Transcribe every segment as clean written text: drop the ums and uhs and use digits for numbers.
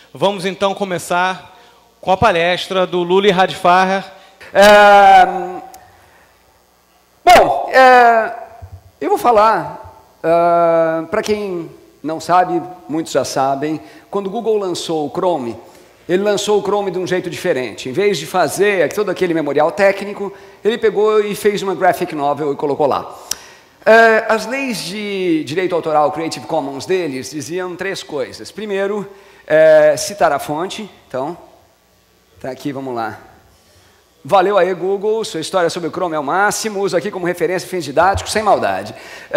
Vamos então começar com a palestra do Luli Radfarher. Eu vou falar, para quem não sabe, muitos já sabem, quando o Google lançou o Chrome, ele lançou o Chrome de um jeito diferente. Em vez de fazer todo aquele memorial técnico, ele pegou e fez uma graphic novel e colocou lá. As leis de direito autoral Creative Commons deles diziam 3 coisas. Primeiro, citar a fonte. Então, tá aqui, vamos lá. Valeu aí, Google, sua história sobre o Chrome é o máximo, uso aqui como referência fins didáticos, sem maldade.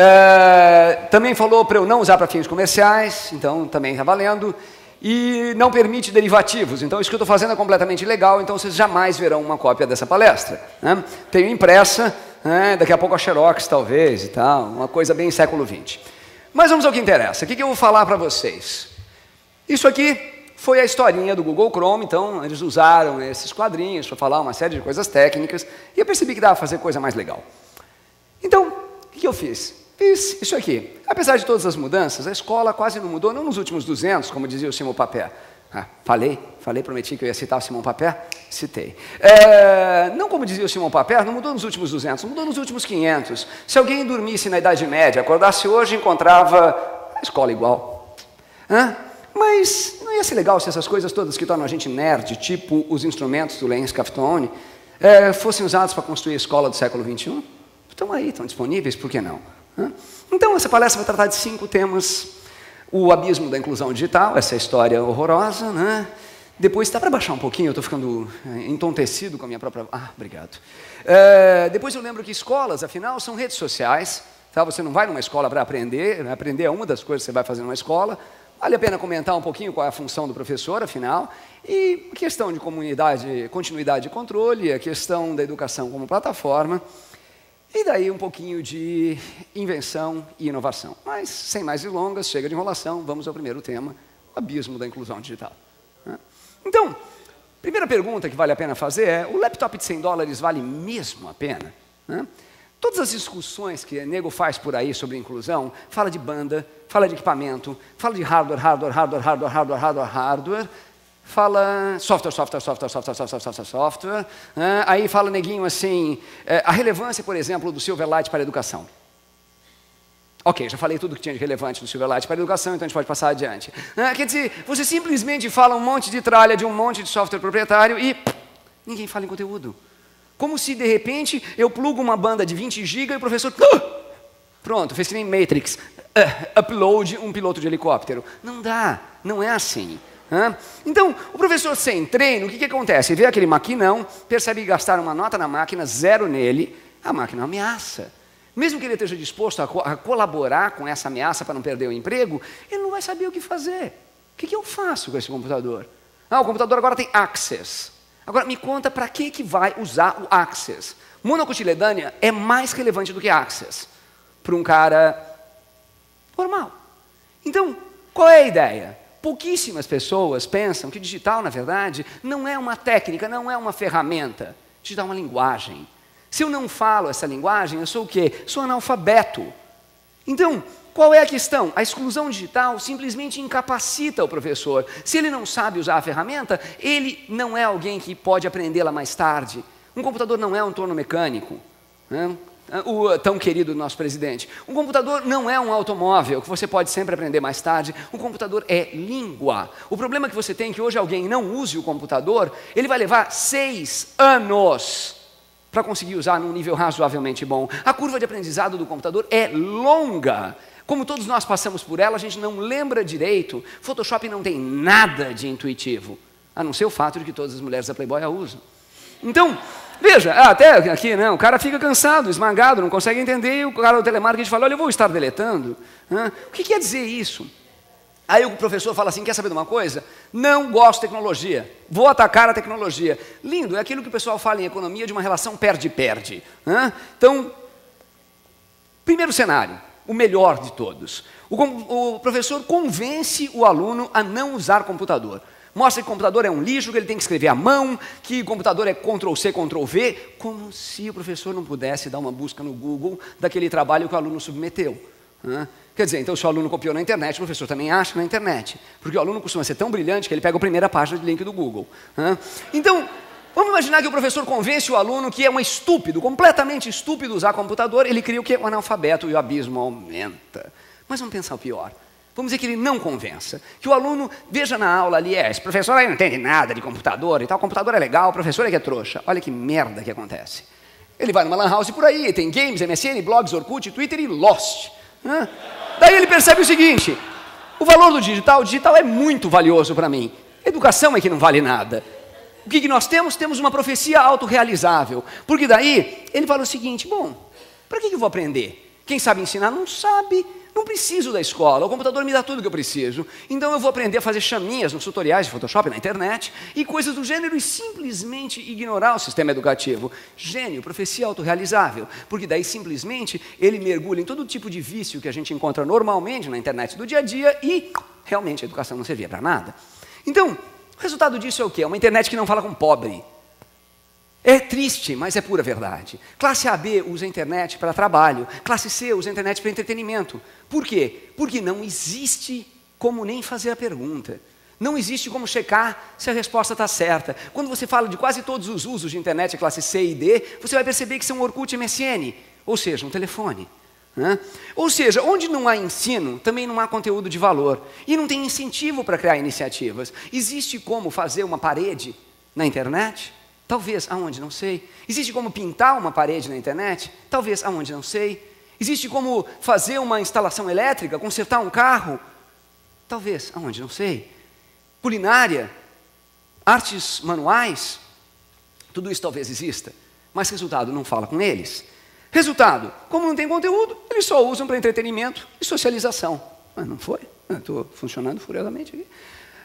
Também falou para eu não usar para fins comerciais, então também está valendo. E não permite derivativos, então isso que eu estou fazendo é completamente ilegal, então vocês jamais verão uma cópia dessa palestra. Né? Tenho impressa, daqui a pouco a Xerox talvez e tal, uma coisa bem século XX. Mas vamos ao que interessa, o que eu vou falar para vocês? Isso aqui foi a historinha do Google Chrome, então eles usaram esses quadrinhos para falar uma série de coisas técnicas, e eu percebi que dava para fazer coisa mais legal. Então, o que eu fiz? Fiz isso aqui. Apesar de todas as mudanças, a escola quase não mudou, não nos últimos 200, como dizia o Simon Papert. Prometi que eu ia citar o Simon Papert, citei. Não como dizia o Simon Papert, não mudou nos últimos 200, mudou nos últimos 500. Se alguém dormisse na Idade Média, acordasse hoje, encontrava a escola igual. Mas não ia ser legal se essas coisas todas que tornam a gente nerd, tipo os instrumentos do Lenz Caftone, fossem usados para construir a escola do século XXI? Estão aí, estão disponíveis, por que não? Então, essa palestra vai tratar de 5 temas. O abismo da inclusão digital, essa história horrorosa. Né? Depois, dá para baixar um pouquinho, eu estou ficando entontecido com a minha própria... obrigado. Depois eu lembro que escolas, afinal, são redes sociais. Tá? Você não vai numa escola para aprender, aprender é uma das coisas que você vai fazer numa escola. Vale a pena comentar um pouquinho qual é a função do professor, afinal. E a questão de continuidade e controle, a questão da educação como plataforma. E daí um pouquinho de invenção e inovação. Mas, sem mais delongas, chega de enrolação, vamos ao primeiro tema, o abismo da inclusão digital. Então, primeira pergunta que vale a pena fazer é, o laptop de $100 vale mesmo a pena? Todas as discussões que o nego faz por aí sobre inclusão, fala de banda, fala de equipamento, fala de hardware, fala software, aí fala neguinho assim, a relevância, por exemplo, do Silverlight para a educação. Ok, já falei tudo que tinha de relevante do Silverlight para a educação, então a gente pode passar adiante. Quer dizer, você simplesmente fala um monte de tralha de um monte de software proprietário e ninguém fala em conteúdo. Como se, de repente, eu plugo uma banda de 20 GB e o professor... Pronto, fez que nem Matrix. Upload um piloto de helicóptero. Não dá, não é assim. Então, o professor sem treino, o que acontece? Ele vê aquele maquinão, percebe que gastaram uma nota na máquina, 0 nele, a máquina ameaça. Mesmo que ele esteja disposto a colaborar com essa ameaça para não perder o emprego, ele não vai saber o que fazer. O que eu faço com esse computador? O computador agora tem Access. Agora, me conta para que vai usar o Access. Monocotiledânea é mais relevante do que Access para um cara normal. Então, qual é a ideia? Pouquíssimas pessoas pensam que digital, na verdade, não é uma técnica, não é uma ferramenta. Digital é uma linguagem. Se eu não falo essa linguagem, eu sou o quê? Sou analfabeto. Então, qual é a questão? A exclusão digital simplesmente incapacita o professor. Se ele não sabe usar a ferramenta, ele não é alguém que pode aprendê-la mais tarde. Um computador não é um torno mecânico. O tão querido nosso presidente. Um computador não é um automóvel que você pode sempre aprender mais tarde. Um computador é língua. O problema que você tem é que hoje alguém não use o computador, ele vai levar 6 anos para conseguir usar num nível razoavelmente bom. A curva de aprendizado do computador é longa. Como todos nós passamos por ela, a gente não lembra direito. Photoshop não tem nada de intuitivo, a não ser o fato de que todas as mulheres da Playboy a usam. Então, veja, até aqui, né, o cara fica cansado, esmagado, não consegue entender, e o cara do telemarketing fala, olha, eu vou estar deletando. O que quer dizer isso? Aí o professor fala assim, quer saber de uma coisa? Não gosto de tecnologia, vou atacar a tecnologia. Lindo, é aquilo que o pessoal fala em economia de uma relação perde-perde. Então, primeiro cenário, o melhor de todos. O professor convence o aluno a não usar computador. Mostra que o computador é um lixo, que ele tem que escrever à mão, que o computador é Ctrl+C, Ctrl+V, como se o professor não pudesse dar uma busca no Google daquele trabalho que o aluno submeteu. Quer dizer, então se o aluno copiou na internet, o professor também acha na internet. Porque o aluno costuma ser tão brilhante que ele pega a primeira página de link do Google. Então, vamos imaginar que o professor convence o aluno que é um estúpido, completamente estúpido usar computador, ele cria o quê? Um analfabeto e o abismo aumenta. Mas vamos pensar o pior. Vamos dizer que ele não convença. Que o aluno veja na aula ali, esse professor aí não entende nada de computador e tal, o computador é legal, o professor é que é trouxa. Olha que merda que acontece. Ele vai numa lan house por aí, tem games, MSN, blogs, Orkut, Twitter e Lost. Daí ele percebe o seguinte, o valor do digital é muito valioso para mim. Educação é que não vale nada. O que nós temos? Temos uma profecia autorrealizável. Porque daí ele fala o seguinte, bom, para que eu vou aprender? Quem sabe ensinar não sabe, não preciso da escola, o computador me dá tudo que eu preciso. Então eu vou aprender a fazer chaminhas nos tutoriais de Photoshop na internet e coisas do gênero e simplesmente ignorar o sistema educativo. Gênio, profecia autorrealizável, porque daí simplesmente ele mergulha em todo tipo de vício que a gente encontra normalmente na internet do dia a dia e realmente a educação não servia para nada. Então, o resultado disso é o quê? É uma internet que não fala com pobre. É triste, mas é pura verdade. Classe AB usa a internet para trabalho, classe C usa a internet para entretenimento. Por quê? Porque não existe como nem fazer a pergunta. Não existe como checar se a resposta está certa. Quando você fala de quase todos os usos de internet classe C e D, você vai perceber que são Orkut e MSN, ou seja, um telefone. Ou seja, onde não há ensino, também não há conteúdo de valor. E não tem incentivo para criar iniciativas. Existe como fazer uma parede na internet? Talvez, aonde? Não sei. Existe como pintar uma parede na internet? Talvez, aonde? Não sei. Existe como fazer uma instalação elétrica, consertar um carro? Talvez, aonde? Não sei. Culinária, artes manuais, tudo isso talvez exista, mas resultado, não fala com eles. Resultado, como não tem conteúdo, eles só usam para entretenimento e socialização. Mas não foi? Estou funcionando furiosamente aqui.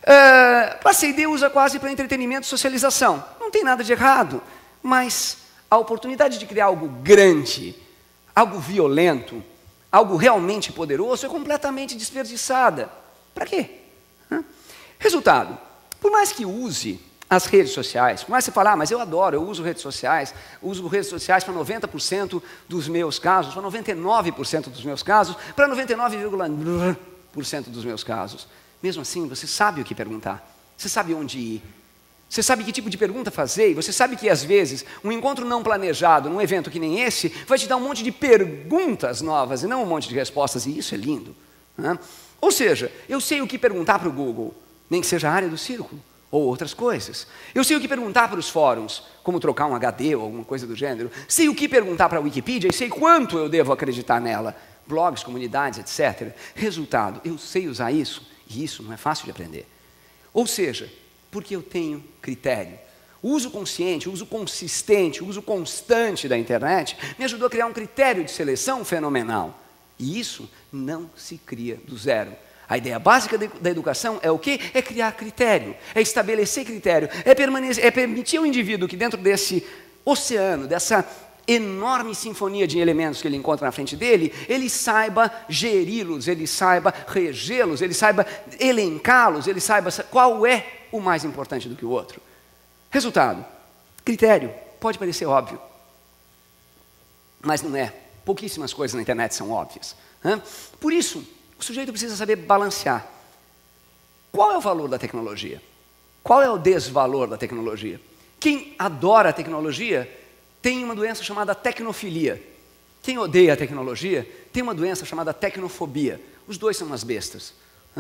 Classe D usa quase para entretenimento e socialização. Não tem nada de errado, mas a oportunidade de criar algo grande, algo violento, algo realmente poderoso é completamente desperdiçada. Para quê? Resultado, por mais que use as redes sociais, por mais que você fale, mas eu adoro, eu uso redes sociais para 90% dos meus casos, para 99% dos meus casos, para 99,9% dos meus casos. Mesmo assim, você sabe o que perguntar, você sabe onde ir, você sabe que tipo de pergunta fazer, e você sabe que, às vezes, um encontro não planejado, num evento que nem esse, vai te dar um monte de perguntas novas, e não um monte de respostas, e isso é lindo. Ou seja, eu sei o que perguntar para o Google, nem que seja a área do círculo, ou outras coisas. Eu sei o que perguntar para os fóruns, como trocar um HD ou alguma coisa do gênero. Sei o que perguntar para a Wikipedia e sei quanto eu devo acreditar nela. Blogs, comunidades, etc. Resultado, eu sei usar isso, e isso não é fácil de aprender. Ou seja, porque eu tenho critério. O uso consciente, o uso consistente, o uso constante da internet me ajudou a criar um critério de seleção fenomenal. E isso não se cria do zero. A ideia básica da educação é o quê? É criar critério, é estabelecer critério, é permitir ao indivíduo que dentro desse oceano, dessa enorme sinfonia de elementos que ele encontra na frente dele, ele saiba geri-los, ele saiba regê-los, ele saiba elencá-los, ele saiba qual é o mais importante do que o outro. Resultado, critério, pode parecer óbvio, mas não é. Pouquíssimas coisas na internet são óbvias. Por isso, o sujeito precisa saber balancear. Qual é o valor da tecnologia? Qual é o desvalor da tecnologia? Quem adora a tecnologia tem uma doença chamada tecnofilia. Quem odeia a tecnologia tem uma doença chamada tecnofobia. Os dois são umas bestas.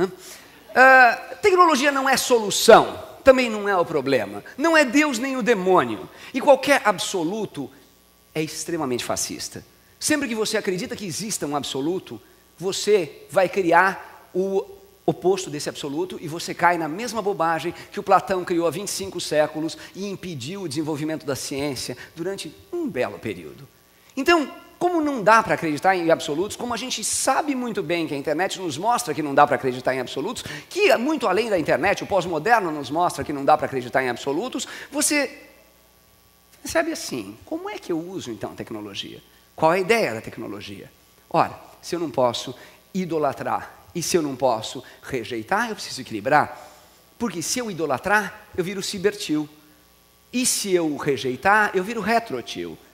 Tecnologia não é solução, também não é o problema. Não é Deus nem o demônio. E qualquer absoluto é extremamente fascista. Sempre que você acredita que exista um absoluto, você vai criar o oposto desse absoluto e você cai na mesma bobagem que o Platão criou há 25 séculos e impediu o desenvolvimento da ciência durante um belo período. Então, como não dá para acreditar em absolutos, como a gente sabe muito bem que a internet nos mostra que não dá para acreditar em absolutos, que muito além da internet, o pós-moderno nos mostra que não dá para acreditar em absolutos, você sabe assim, como é que eu uso então a tecnologia? Qual é a ideia da tecnologia? Ora, se eu não posso idolatrar e se eu não posso rejeitar, eu preciso equilibrar. Porque se eu idolatrar, eu viro cibertil. E se eu rejeitar, eu viro retrotil.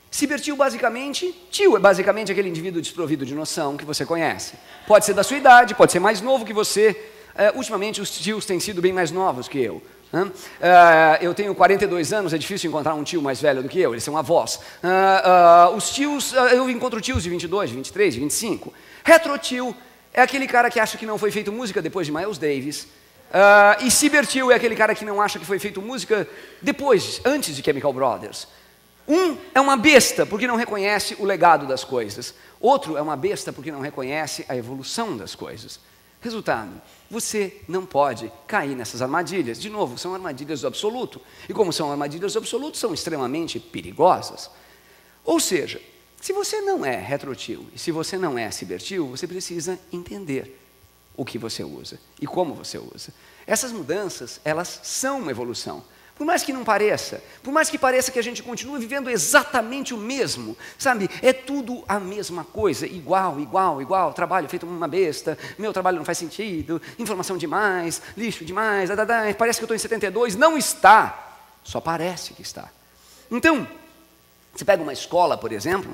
Cybertio, basicamente, tio é basicamente aquele indivíduo desprovido de noção que você conhece. Pode ser da sua idade, pode ser mais novo que você. Ultimamente, os tios têm sido bem mais novos que eu. Eu tenho 42 anos, é difícil encontrar um tio mais velho do que eu, eles são avós. Os tios, eu encontro tios de 22, de 23, de 25. Retrotio é aquele cara que acha que não foi feito música depois de Miles Davis. E cybertio é aquele cara que não acha que foi feito música antes de Chemical Brothers. Um é uma besta porque não reconhece o legado das coisas. Outro é uma besta porque não reconhece a evolução das coisas. Resultado, você não pode cair nessas armadilhas. De novo, são armadilhas do absoluto. E como são armadilhas do absoluto, são extremamente perigosas. Ou seja, se você não é retrotio e se você não é cybertio, você precisa entender o que você usa e como você usa. Essas mudanças, elas são uma evolução. Por mais que não pareça, por mais que pareça que a gente continue vivendo exatamente o mesmo, sabe? É tudo a mesma coisa, igual, igual, igual, trabalho feito uma besta, meu trabalho não faz sentido, informação demais, lixo demais, parece que eu estou em 72, não está, só parece que está. Então, você pega uma escola, por exemplo,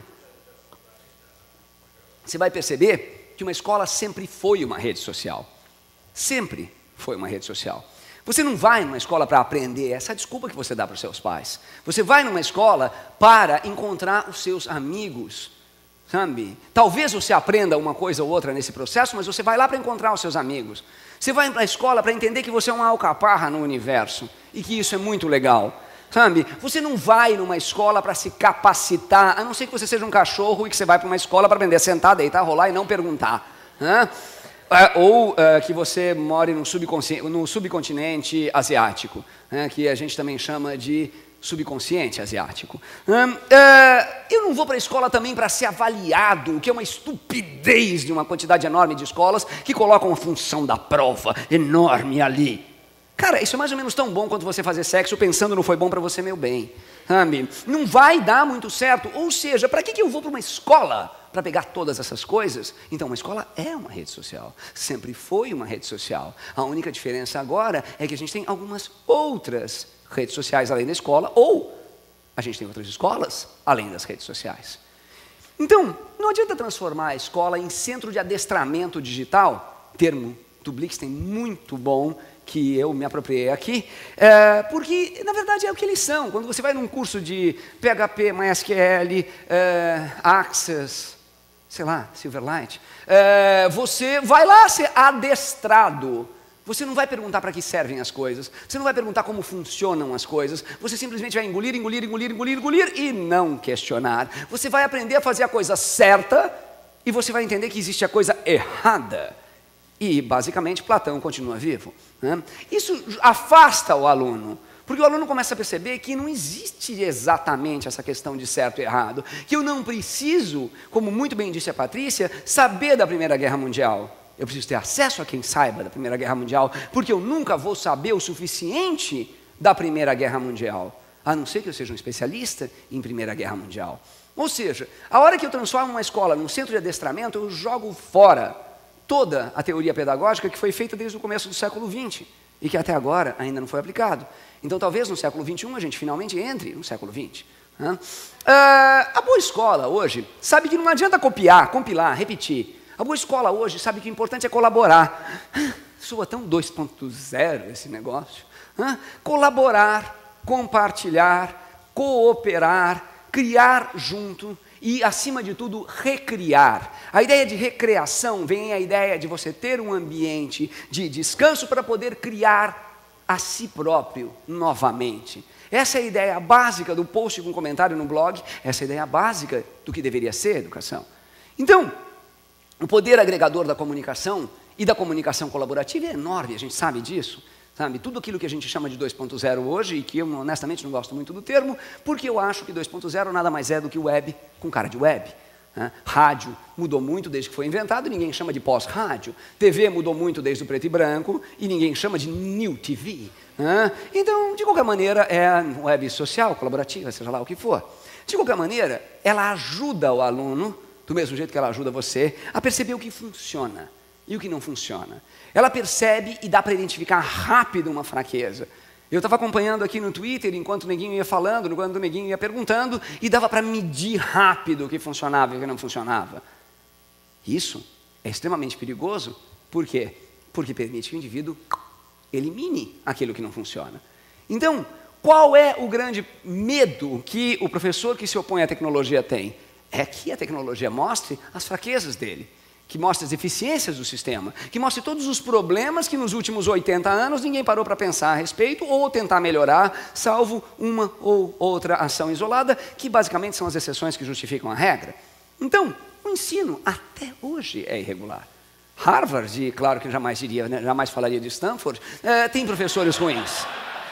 você vai perceber que uma escola sempre foi uma rede social, sempre foi uma rede social. Você não vai numa escola para aprender, essa é a desculpa que você dá para os seus pais. Você vai numa escola para encontrar os seus amigos, sabe? Talvez você aprenda uma coisa ou outra nesse processo, mas você vai lá para encontrar os seus amigos. Você vai para a escola para entender que você é uma alcaparra no universo e que isso é muito legal, sabe? Você não vai numa escola para se capacitar, a não ser que você seja um cachorro e que você vai para uma escola para aprender a sentar, deitar, rolar e não perguntar. Ou que você more no subcontinente asiático, que a gente também chama de subconsciente asiático. Eu não vou para a escola também para ser avaliado, o que é uma estupidez de uma quantidade enorme de escolas que colocam a função da prova enorme ali. Cara, isso é mais ou menos tão bom quanto você fazer sexo pensando não foi bom para você, meu bem. Sabe? Não vai dar muito certo. Ou seja, para que eu vou para uma escola para pegar todas essas coisas? Então, uma escola é uma rede social. Sempre foi uma rede social. A única diferença agora é que a gente tem algumas outras redes sociais além da escola, ou a gente tem outras escolas além das redes sociais. Então, não adianta transformar a escola em centro de adestramento digital, termo do Blixen muito bom, que eu me apropriei aqui, porque, na verdade, é o que eles são. Quando você vai num curso de PHP, MySQL, Access, sei lá, Silverlight, você vai lá ser adestrado. Você não vai perguntar para que servem as coisas, você não vai perguntar como funcionam as coisas, você simplesmente vai engolir, engolir, engolir, engolir, engolir e não questionar. Você vai aprender a fazer a coisa certa e você vai entender que existe a coisa errada. E, basicamente, Platão continua vivo. Isso afasta o aluno, porque o aluno começa a perceber que não existe exatamente essa questão de certo e errado, que eu não preciso, como muito bem disse a Patrícia, saber da Primeira Guerra Mundial. Eu preciso ter acesso a quem saiba da Primeira Guerra Mundial, porque eu nunca vou saber o suficiente da Primeira Guerra Mundial, a não ser que eu seja um especialista em Primeira Guerra Mundial. Ou seja, a hora que eu transformo uma escola num centro de adestramento, eu jogo fora toda a teoria pedagógica que foi feita desde o começo do século XX e que até agora ainda não foi aplicado. Então, talvez no século XXI a gente finalmente entre no século XX. A boa escola hoje sabe que não adianta copiar, compilar, repetir. A boa escola hoje sabe que o importante é colaborar. Soa tão 2.0 esse negócio. Colaborar, compartilhar, cooperar, criar junto e, acima de tudo, recriar. A ideia de recreação vem a ideia de você ter um ambiente de descanso para poder criar a si próprio novamente. Essa é a ideia básica do post com comentário no blog, essa é a ideia básica do que deveria ser educação. Então, o poder agregador da comunicação e da comunicação colaborativa é enorme, a gente sabe disso. Sabe, tudo aquilo que a gente chama de 2.0 hoje, e que eu honestamente não gosto muito do termo, porque eu acho que 2.0 nada mais é do que web com cara de web. Rádio mudou muito desde que foi inventado, e ninguém chama de pós-rádio. TV mudou muito desde o preto e branco, e ninguém chama de new TV. Então, de qualquer maneira, é web social, colaborativa, seja lá o que for. De qualquer maneira, ela ajuda o aluno, do mesmo jeito que ela ajuda você, a perceber o que funciona e o que não funciona. Ela percebe e dá para identificar rápido uma fraqueza. Eu estava acompanhando aqui no Twitter, enquanto o neguinho ia falando, enquanto o neguinho ia perguntando, e dava para medir rápido o que funcionava e o que não funcionava. Isso é extremamente perigoso. Por quê? Porque permite que o indivíduo elimine aquilo que não funciona. Então, qual é o grande medo que o professor que se opõe à tecnologia tem? É que a tecnologia mostre as fraquezas dele, que mostre as deficiências do sistema, que mostre todos os problemas que nos últimos 80 anos ninguém parou para pensar a respeito ou tentar melhorar, salvo uma ou outra ação isolada, que basicamente são as exceções que justificam a regra. Então, o ensino até hoje é irregular. Harvard, e claro que jamais diria, né, jamais falaria de Stanford, tem professores ruins.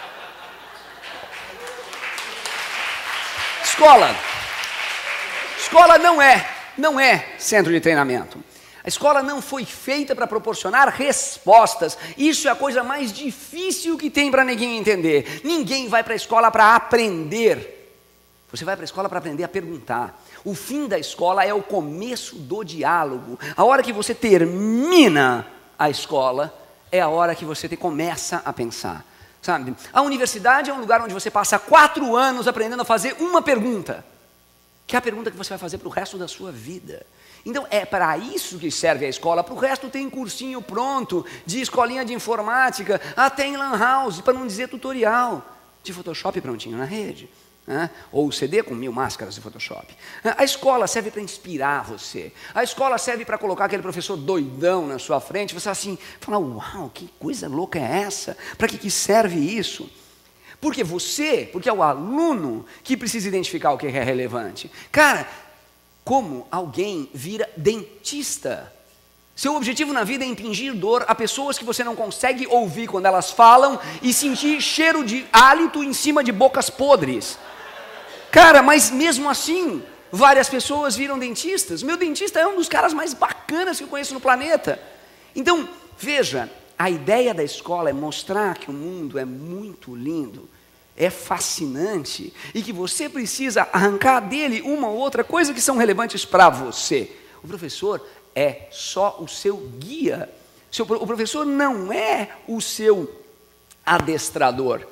Escola não é centro de treinamento. A escola não foi feita para proporcionar respostas. Isso é a coisa mais difícil que tem para ninguém entender. Ninguém vai para a escola para aprender. Você vai para a escola para aprender a perguntar. O fim da escola é o começo do diálogo. A hora que você termina a escola é a hora que você começa a pensar. Sabe? A universidade é um lugar onde você passa 4 anos aprendendo a fazer uma pergunta, que é a pergunta que você vai fazer para o resto da sua vida. Então é para isso que serve a escola. Para o resto tem cursinho pronto, de escolinha de informática, até em lan house, para não dizer tutorial, de Photoshop prontinho na rede. Ou o CD com 1000 máscaras de Photoshop. A escola serve para inspirar você. A escola serve para colocar aquele professor doidão na sua frente. Você assim, fala, uau, que coisa louca é essa? Para que serve isso? Porque é o aluno que precisa identificar o que é relevante. Cara, como alguém vira dentista? Seu objetivo na vida é impingir dor a pessoas que você não consegue ouvir quando elas falam e sentir cheiro de hálito em cima de bocas podres. Cara, mas mesmo assim, várias pessoas viram dentistas. Meu dentista é um dos caras mais bacanas que eu conheço no planeta. Então, veja, a ideia da escola é mostrar que o mundo é muito lindo, é fascinante e que você precisa arrancar dele uma ou outra coisa que são relevantes para você. O professor é só o seu guia. O professor não é o seu adestrador.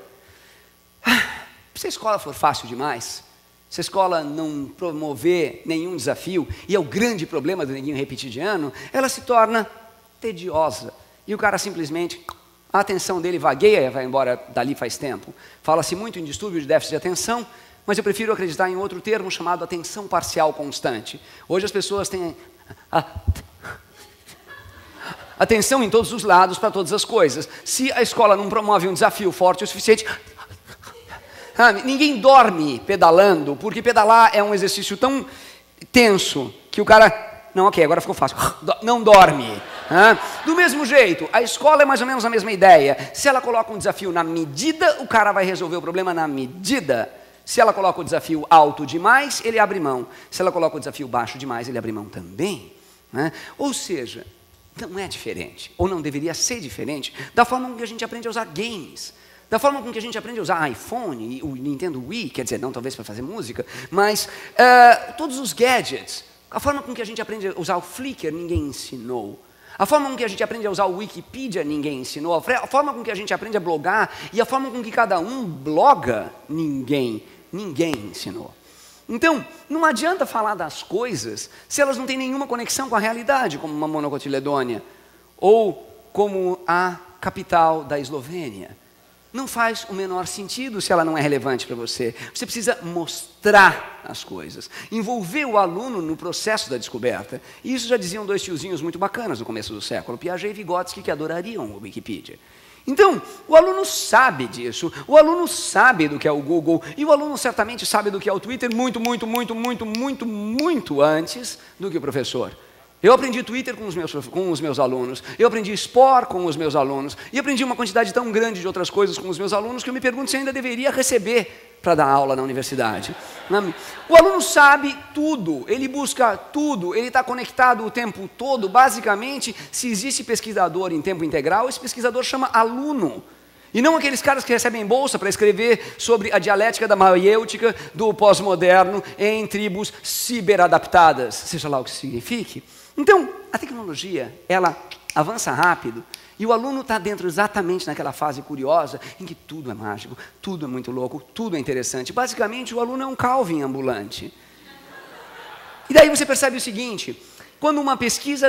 Se a escola for fácil demais, se a escola não promover nenhum desafio, e é o grande problema do neguinho repetidiano, ela se torna tediosa. E o cara simplesmente, a atenção dele vagueia e vai embora dali faz tempo. Fala-se muito em distúrbio de déficit de atenção, mas eu prefiro acreditar em outro termo chamado atenção parcial constante. Hoje as pessoas têm atenção em todos os lados para todas as coisas. Se a escola não promove um desafio forte o suficiente, ninguém dorme pedalando, porque pedalar é um exercício tão tenso que o cara, não, ok, agora ficou fácil, não dorme. Do mesmo jeito, a escola é mais ou menos a mesma ideia. Se ela coloca um desafio na medida, o cara vai resolver o problema na medida. Se ela coloca o desafio alto demais, ele abre mão. Se ela coloca o desafio baixo demais, ele abre mão também. Ou seja, não é diferente, ou não deveria ser diferente, da forma com que a gente aprende a usar games, da forma com que a gente aprende a usar iPhone, o Nintendo Wii, quer dizer, não talvez para fazer música, mas todos os gadgets, a forma com que a gente aprende a usar o Flickr, ninguém ensinou. A forma com que a gente aprende a usar o Wikipedia, ninguém ensinou. A forma com que a gente aprende a blogar e a forma com que cada um bloga, ninguém ensinou. Então, não adianta falar das coisas se elas não têm nenhuma conexão com a realidade, como uma monocotiledônia, ou como a capital da Eslovênia. Não faz o menor sentido se ela não é relevante para você. Você precisa mostrar as coisas, envolver o aluno no processo da descoberta. E isso já diziam 2 tiozinhos muito bacanas no começo do século, Piaget e Vygotsky, que adorariam o Wikipedia. Então, o aluno sabe disso, o aluno sabe do que é o Google, e o aluno certamente sabe do que é o Twitter muito antes do que o professor. Eu aprendi Twitter com os meus alunos, eu aprendi Spore com os meus alunos, e aprendi uma quantidade tão grande de outras coisas com os meus alunos que eu me pergunto se eu ainda deveria receber para dar aula na universidade. O aluno sabe tudo, ele busca tudo, ele está conectado o tempo todo. Basicamente, se existe pesquisador em tempo integral, esse pesquisador chama aluno. E não aqueles caras que recebem bolsa para escrever sobre a dialética da maiêutica do pós-moderno em tribos ciberadaptadas, seja lá o que signifique. Então, a tecnologia, ela avança rápido e o aluno está dentro exatamente naquela fase curiosa em que tudo é mágico, tudo é muito louco, tudo é interessante. Basicamente, o aluno é um Calvin ambulante. E daí você percebe o seguinte, quando uma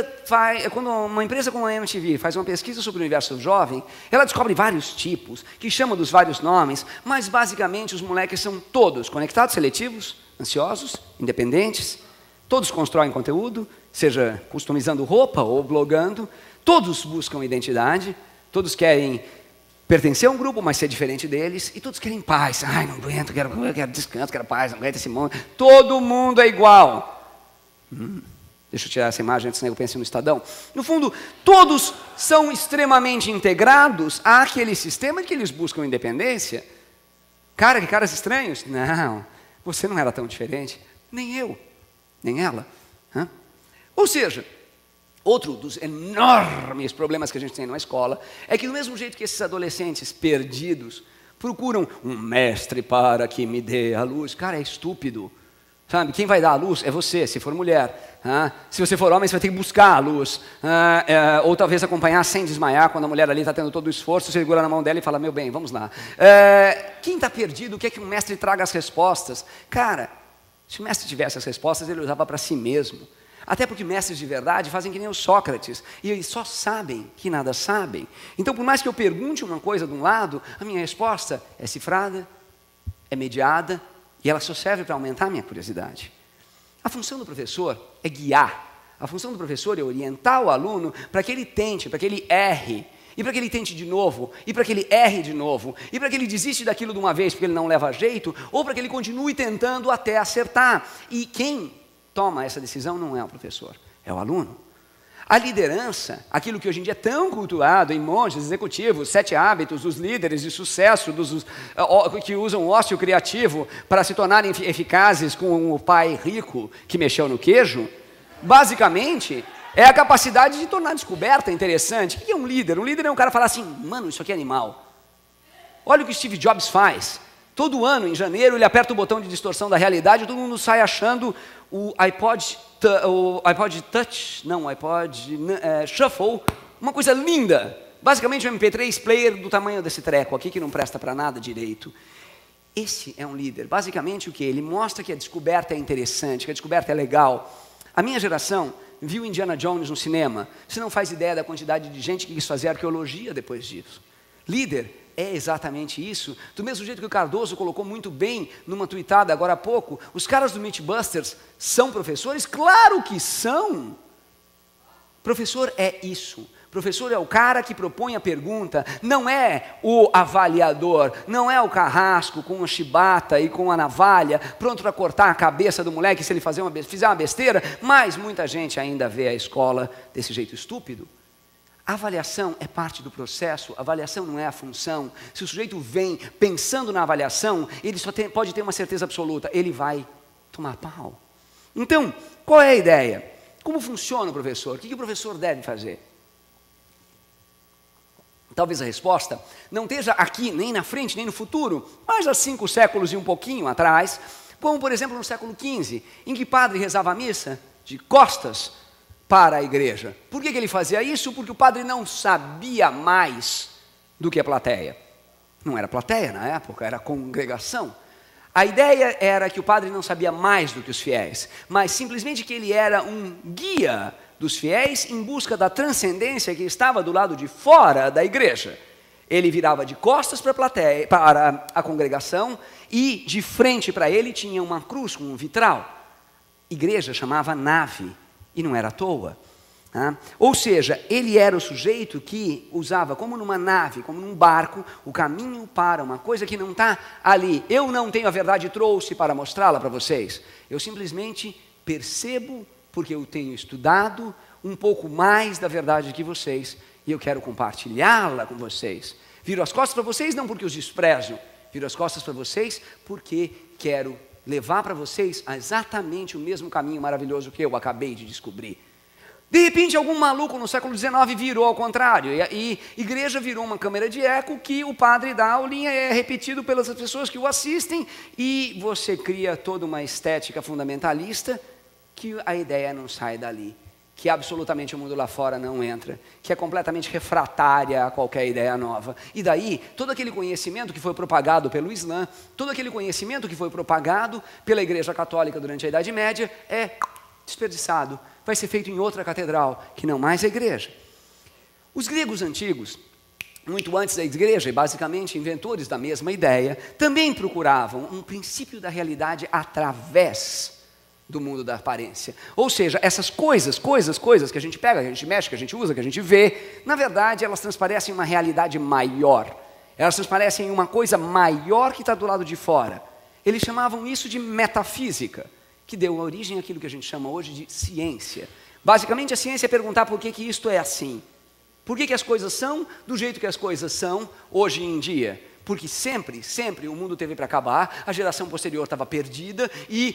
empresa como a MTV faz uma pesquisa sobre o universo jovem, ela descobre vários tipos, que chama dos vários nomes, mas basicamente os moleques são todos conectados, seletivos, ansiosos, independentes, todos constroem conteúdo, seja customizando roupa ou blogando, todos buscam identidade, todos querem pertencer a um grupo, mas ser diferente deles, e todos querem paz. Ai, não aguento, quero descanso, quero paz, não aguento esse mundo. Todo mundo é igual. Deixa eu tirar essa imagem antes que eu pense no Estadão. No fundo, todos são extremamente integrados àquele sistema em que eles buscam independência. Cara, que caras estranhos. Não, você não era tão diferente. Nem eu, nem ela. Ou seja, outro dos enormes problemas que a gente tem na escola é que do mesmo jeito que esses adolescentes perdidos procuram um mestre para que me dê a luz, cara, é estúpido. Sabe, quem vai dar a luz é você, se for mulher. Se você for homem, você vai ter que buscar a luz. Ou talvez acompanhar sem desmaiar, quando a mulher ali está tendo todo o esforço, você segura na mão dela e fala, meu bem, vamos lá. Quem está perdido, quer que um mestre traga as respostas? Cara, se o mestre tivesse as respostas, ele usava para si mesmo. Até porque mestres de verdade fazem que nem o Sócrates, e eles só sabem que nada sabem. Então, por mais que eu pergunte uma coisa de um lado, a minha resposta é cifrada, é mediada, e ela só serve para aumentar a minha curiosidade. A função do professor é guiar. A função do professor é orientar o aluno para que ele tente, para que ele erre, e para que ele tente de novo, e para que ele erre de novo, e para que ele desiste daquilo de uma vez porque ele não leva jeito, ou para que ele continue tentando até acertar. E quem toma essa decisão não é o professor, é o aluno. A liderança, aquilo que hoje em dia é tão cultuado em monges, executivos, 7 hábitos dos líderes de sucesso, que usam o ócio criativo para se tornarem eficazes com o pai rico que mexeu no queijo, basicamente é a capacidade de tornar a descoberta interessante. O que é um líder? Um líder é um cara que fala assim, mano, isso aqui é animal. Olha o que Steve Jobs faz. Todo ano, em janeiro, ele aperta o botão de distorção da realidade e todo mundo sai achando o iPod Shuffle, uma coisa linda. Basicamente um MP3 player do tamanho desse treco aqui, que não presta para nada direito. Esse é um líder. Basicamente o que? Ele mostra que a descoberta é interessante, que a descoberta é legal. A minha geração viu Indiana Jones no cinema. Você não faz ideia da quantidade de gente que quis fazer arqueologia depois disso. Líder é exatamente isso. Do mesmo jeito que o Cardoso colocou muito bem numa tweetada agora há pouco, os caras do Mythbusters são professores? Claro que são! Professor é isso. Professor é o cara que propõe a pergunta, não é o avaliador, não é o carrasco com a chibata e com a navalha, pronto para cortar a cabeça do moleque se ele fizer uma besteira, mas muita gente ainda vê a escola desse jeito estúpido. A avaliação é parte do processo, a avaliação não é a função. Se o sujeito vem pensando na avaliação, ele pode ter uma certeza absoluta, ele vai tomar pau. Então, qual é a ideia? Como funciona o professor? O que o professor deve fazer? Talvez a resposta não esteja aqui, nem na frente, nem no futuro, mas há 5 séculos e um pouquinho atrás, como por exemplo no século XV, em que padre rezava a missa de costas para a igreja. Por que ele fazia isso? Porque o padre não sabia mais do que a plateia. Não era plateia na época, era congregação. A ideia era que o padre não sabia mais do que os fiéis, mas simplesmente que ele era um guia dos fiéis em busca da transcendência que estava do lado de fora da igreja. Ele virava de costas para a plateia, para a congregação, e de frente para ele tinha uma cruz com um vitral. Igreja chamava nave. E não era à toa. Ou seja, ele era o sujeito que usava, como numa nave, como num barco, o caminho para uma coisa que não está ali. Eu não tenho a verdade e trouxe para mostrá-la para vocês. Eu simplesmente percebo, porque eu tenho estudado um pouco mais da verdade que vocês, e eu quero compartilhá-la com vocês. Viro as costas para vocês não porque os desprezo, viro as costas para vocês porque quero levar para vocês exatamente o mesmo caminho maravilhoso que eu acabei de descobrir. De repente, algum maluco no século XIX virou ao contrário, e igreja virou uma câmera de eco que o padre dá aulinha, é repetido pelas pessoas que o assistem, e você cria toda uma estética fundamentalista que a ideia não sai dali, que absolutamente o mundo lá fora não entra, que é completamente refratária a qualquer ideia nova. E daí, todo aquele conhecimento que foi propagado pelo Islã, todo aquele conhecimento que foi propagado pela Igreja Católica durante a Idade Média é desperdiçado. Vai ser feito em outra catedral, que não mais é igreja. Os gregos antigos, muito antes da igreja, e basicamente inventores da mesma ideia, também procuravam um princípio da realidade através do mundo da aparência. Ou seja, essas coisas que a gente pega, que a gente mexe, que a gente usa, que a gente vê, na verdade elas transparecem uma realidade maior. Elas transparecem uma coisa maior que está do lado de fora. Eles chamavam isso de metafísica, que deu origem àquilo que a gente chama hoje de ciência. Basicamente a ciência é perguntar por que isto é assim. Por que as coisas são do jeito que as coisas são hoje em dia? Porque sempre o mundo teve para acabar, a geração posterior estava perdida e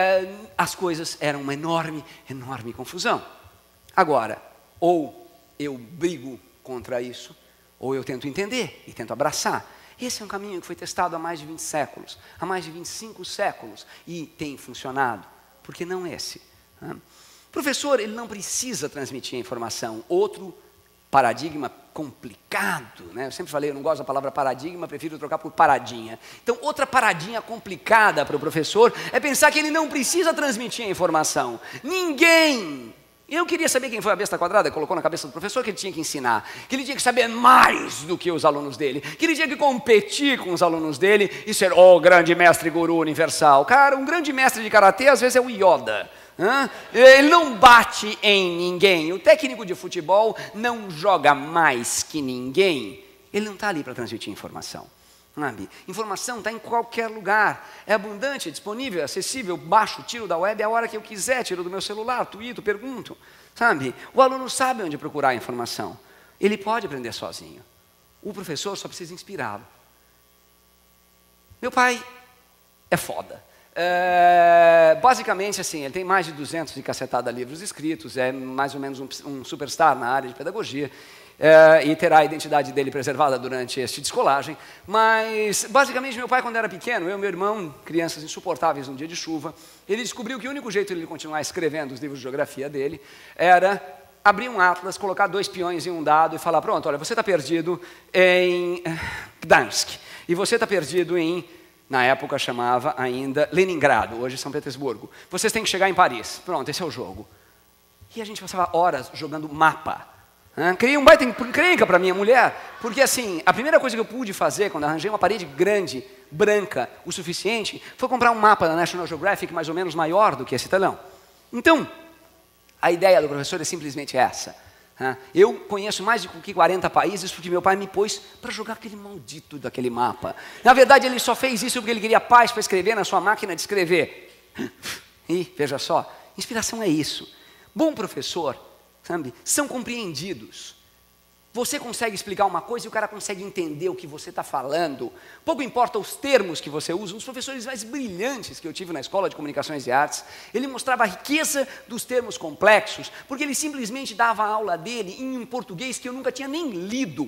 as coisas eram uma enorme confusão. Agora, ou eu brigo contra isso, ou eu tento entender e tento abraçar. Esse é um caminho que foi testado há mais de 20 séculos, há mais de 25 séculos, e tem funcionado. Por que não esse? O professor, ele não precisa transmitir a informação. Outro paradigma complicado, né? Eu sempre falei, eu não gosto da palavra paradigma, prefiro trocar por paradinha. Então, outra paradinha complicada para o professor é pensar que ele não precisa transmitir a informação. Ninguém! Eu queria saber quem foi a besta quadrada que colocou na cabeça do professor que ele tinha que ensinar, que ele tinha que saber mais do que os alunos dele, que ele tinha que competir com os alunos dele e ser o grande mestre guru universal. Cara, um grande mestre de karatê às vezes é o Yoda. Ele não bate em ninguém. O técnico de futebol não joga mais que ninguém. Ele não está ali para transmitir informação. Informação está em qualquer lugar. É abundante, é disponível, é acessível. Baixo, tiro da web a hora que eu quiser, tiro do meu celular, tuito, pergunto. Sabe? O aluno sabe onde procurar a informação. Ele pode aprender sozinho. O professor só precisa inspirá-lo. Meu pai é foda. Basicamente assim, ele tem mais de 200 de cacetada livros escritos, é mais ou menos um superstar na área de pedagogia, e terá a identidade dele preservada durante este descolagem. Mas basicamente meu pai, quando era pequeno, eu e meu irmão, crianças insuportáveis num dia de chuva, ele descobriu que o único jeito de ele continuar escrevendo os livros de geografia dele era abrir um atlas, colocar 2 peões em um dado e falar: pronto, olha, você está perdido em Gdansk e você está perdido em, na época chamava ainda Leningrado, hoje São Petersburgo. Vocês têm que chegar em Paris. Pronto, esse é o jogo. E a gente passava horas jogando mapa. Criei um baita encrenca para minha mulher, porque assim, a primeira coisa que eu pude fazer quando arranjei uma parede grande, branca, o suficiente, foi comprar um mapa da National Geographic mais ou menos maior do que esse telão. Então, a ideia do professor é simplesmente essa. Eu conheço mais de 40 países porque meu pai me pôs para jogar aquele maldito daquele mapa. Na verdade, ele só fez isso porque ele queria paz para escrever na sua máquina de escrever. E, veja só, inspiração é isso. Bom professor, sabe, são compreendidos. Você consegue explicar uma coisa e o cara consegue entender o que você está falando. Pouco importa os termos que você usa. Um dos professores mais brilhantes que eu tive na Escola de Comunicações e Artes, ele mostrava a riqueza dos termos complexos, porque ele simplesmente dava a aula dele em um português que eu nunca tinha nem lido.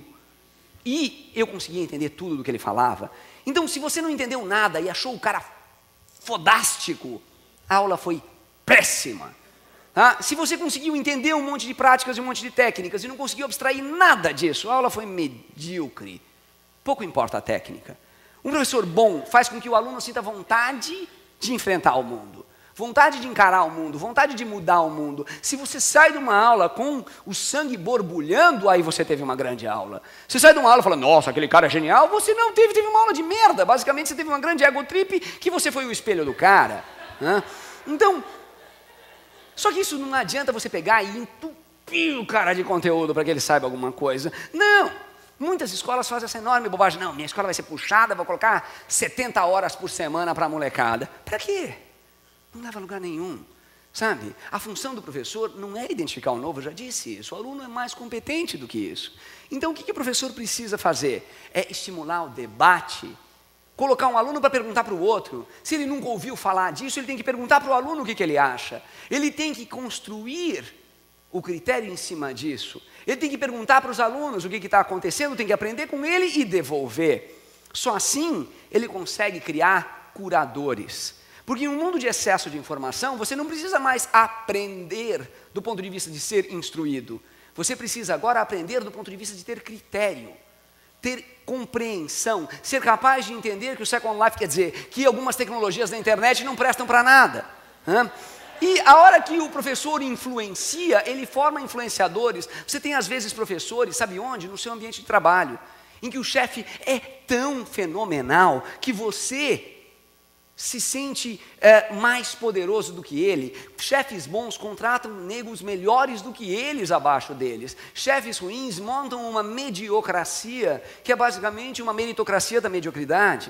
E eu conseguia entender tudo do que ele falava. Então, se você não entendeu nada e achou o cara fodástico, a aula foi péssima. Se você conseguiu entender um monte de práticas e um monte de técnicas e não conseguiu abstrair nada disso, a aula foi medíocre. Pouco importa a técnica. Um professor bom faz com que o aluno sinta vontade de enfrentar o mundo, vontade de encarar o mundo, vontade de mudar o mundo. Se você sai de uma aula com o sangue borbulhando, aí você teve uma grande aula. Você sai de uma aula e fala: nossa, aquele cara é genial. Você não teve uma aula de merda. Basicamente, você teve uma grande ego trip que você foi o espelho do cara. Então, só que isso não adianta você pegar e entupir o cara de conteúdo para que ele saiba alguma coisa. Não! Muitas escolas fazem essa enorme bobagem. Não, minha escola vai ser puxada, vou colocar 70 horas por semana para a molecada. Para quê? Não leva a lugar nenhum. Sabe? A função do professor não é identificar o novo, eu já disse isso. O aluno é mais competente do que isso. Então, o que o professor precisa fazer? É estimular o debate. Colocar um aluno para perguntar para o outro. Se ele nunca ouviu falar disso, ele tem que perguntar para o aluno o que ele acha. Ele tem que construir o critério em cima disso. Ele tem que perguntar para os alunos o que está acontecendo, tem que aprender com ele e devolver. Só assim ele consegue criar curadores. Porque em um mundo de excesso de informação, você não precisa mais aprender do ponto de vista de ser instruído. Você precisa agora aprender do ponto de vista de ter critério, ter compreensão, ser capaz de entender que o Second Life quer dizer que algumas tecnologias da internet não prestam para nada. E a hora que o professor influencia, ele forma influenciadores. Você tem às vezes professores, sabe onde? No seu ambiente de trabalho, em que o chefe é tão fenomenal que você se sente mais poderoso do que ele. Chefes bons contratam negros melhores do que eles abaixo deles. Chefes ruins montam uma mediocracia, que é basicamente uma meritocracia da mediocridade.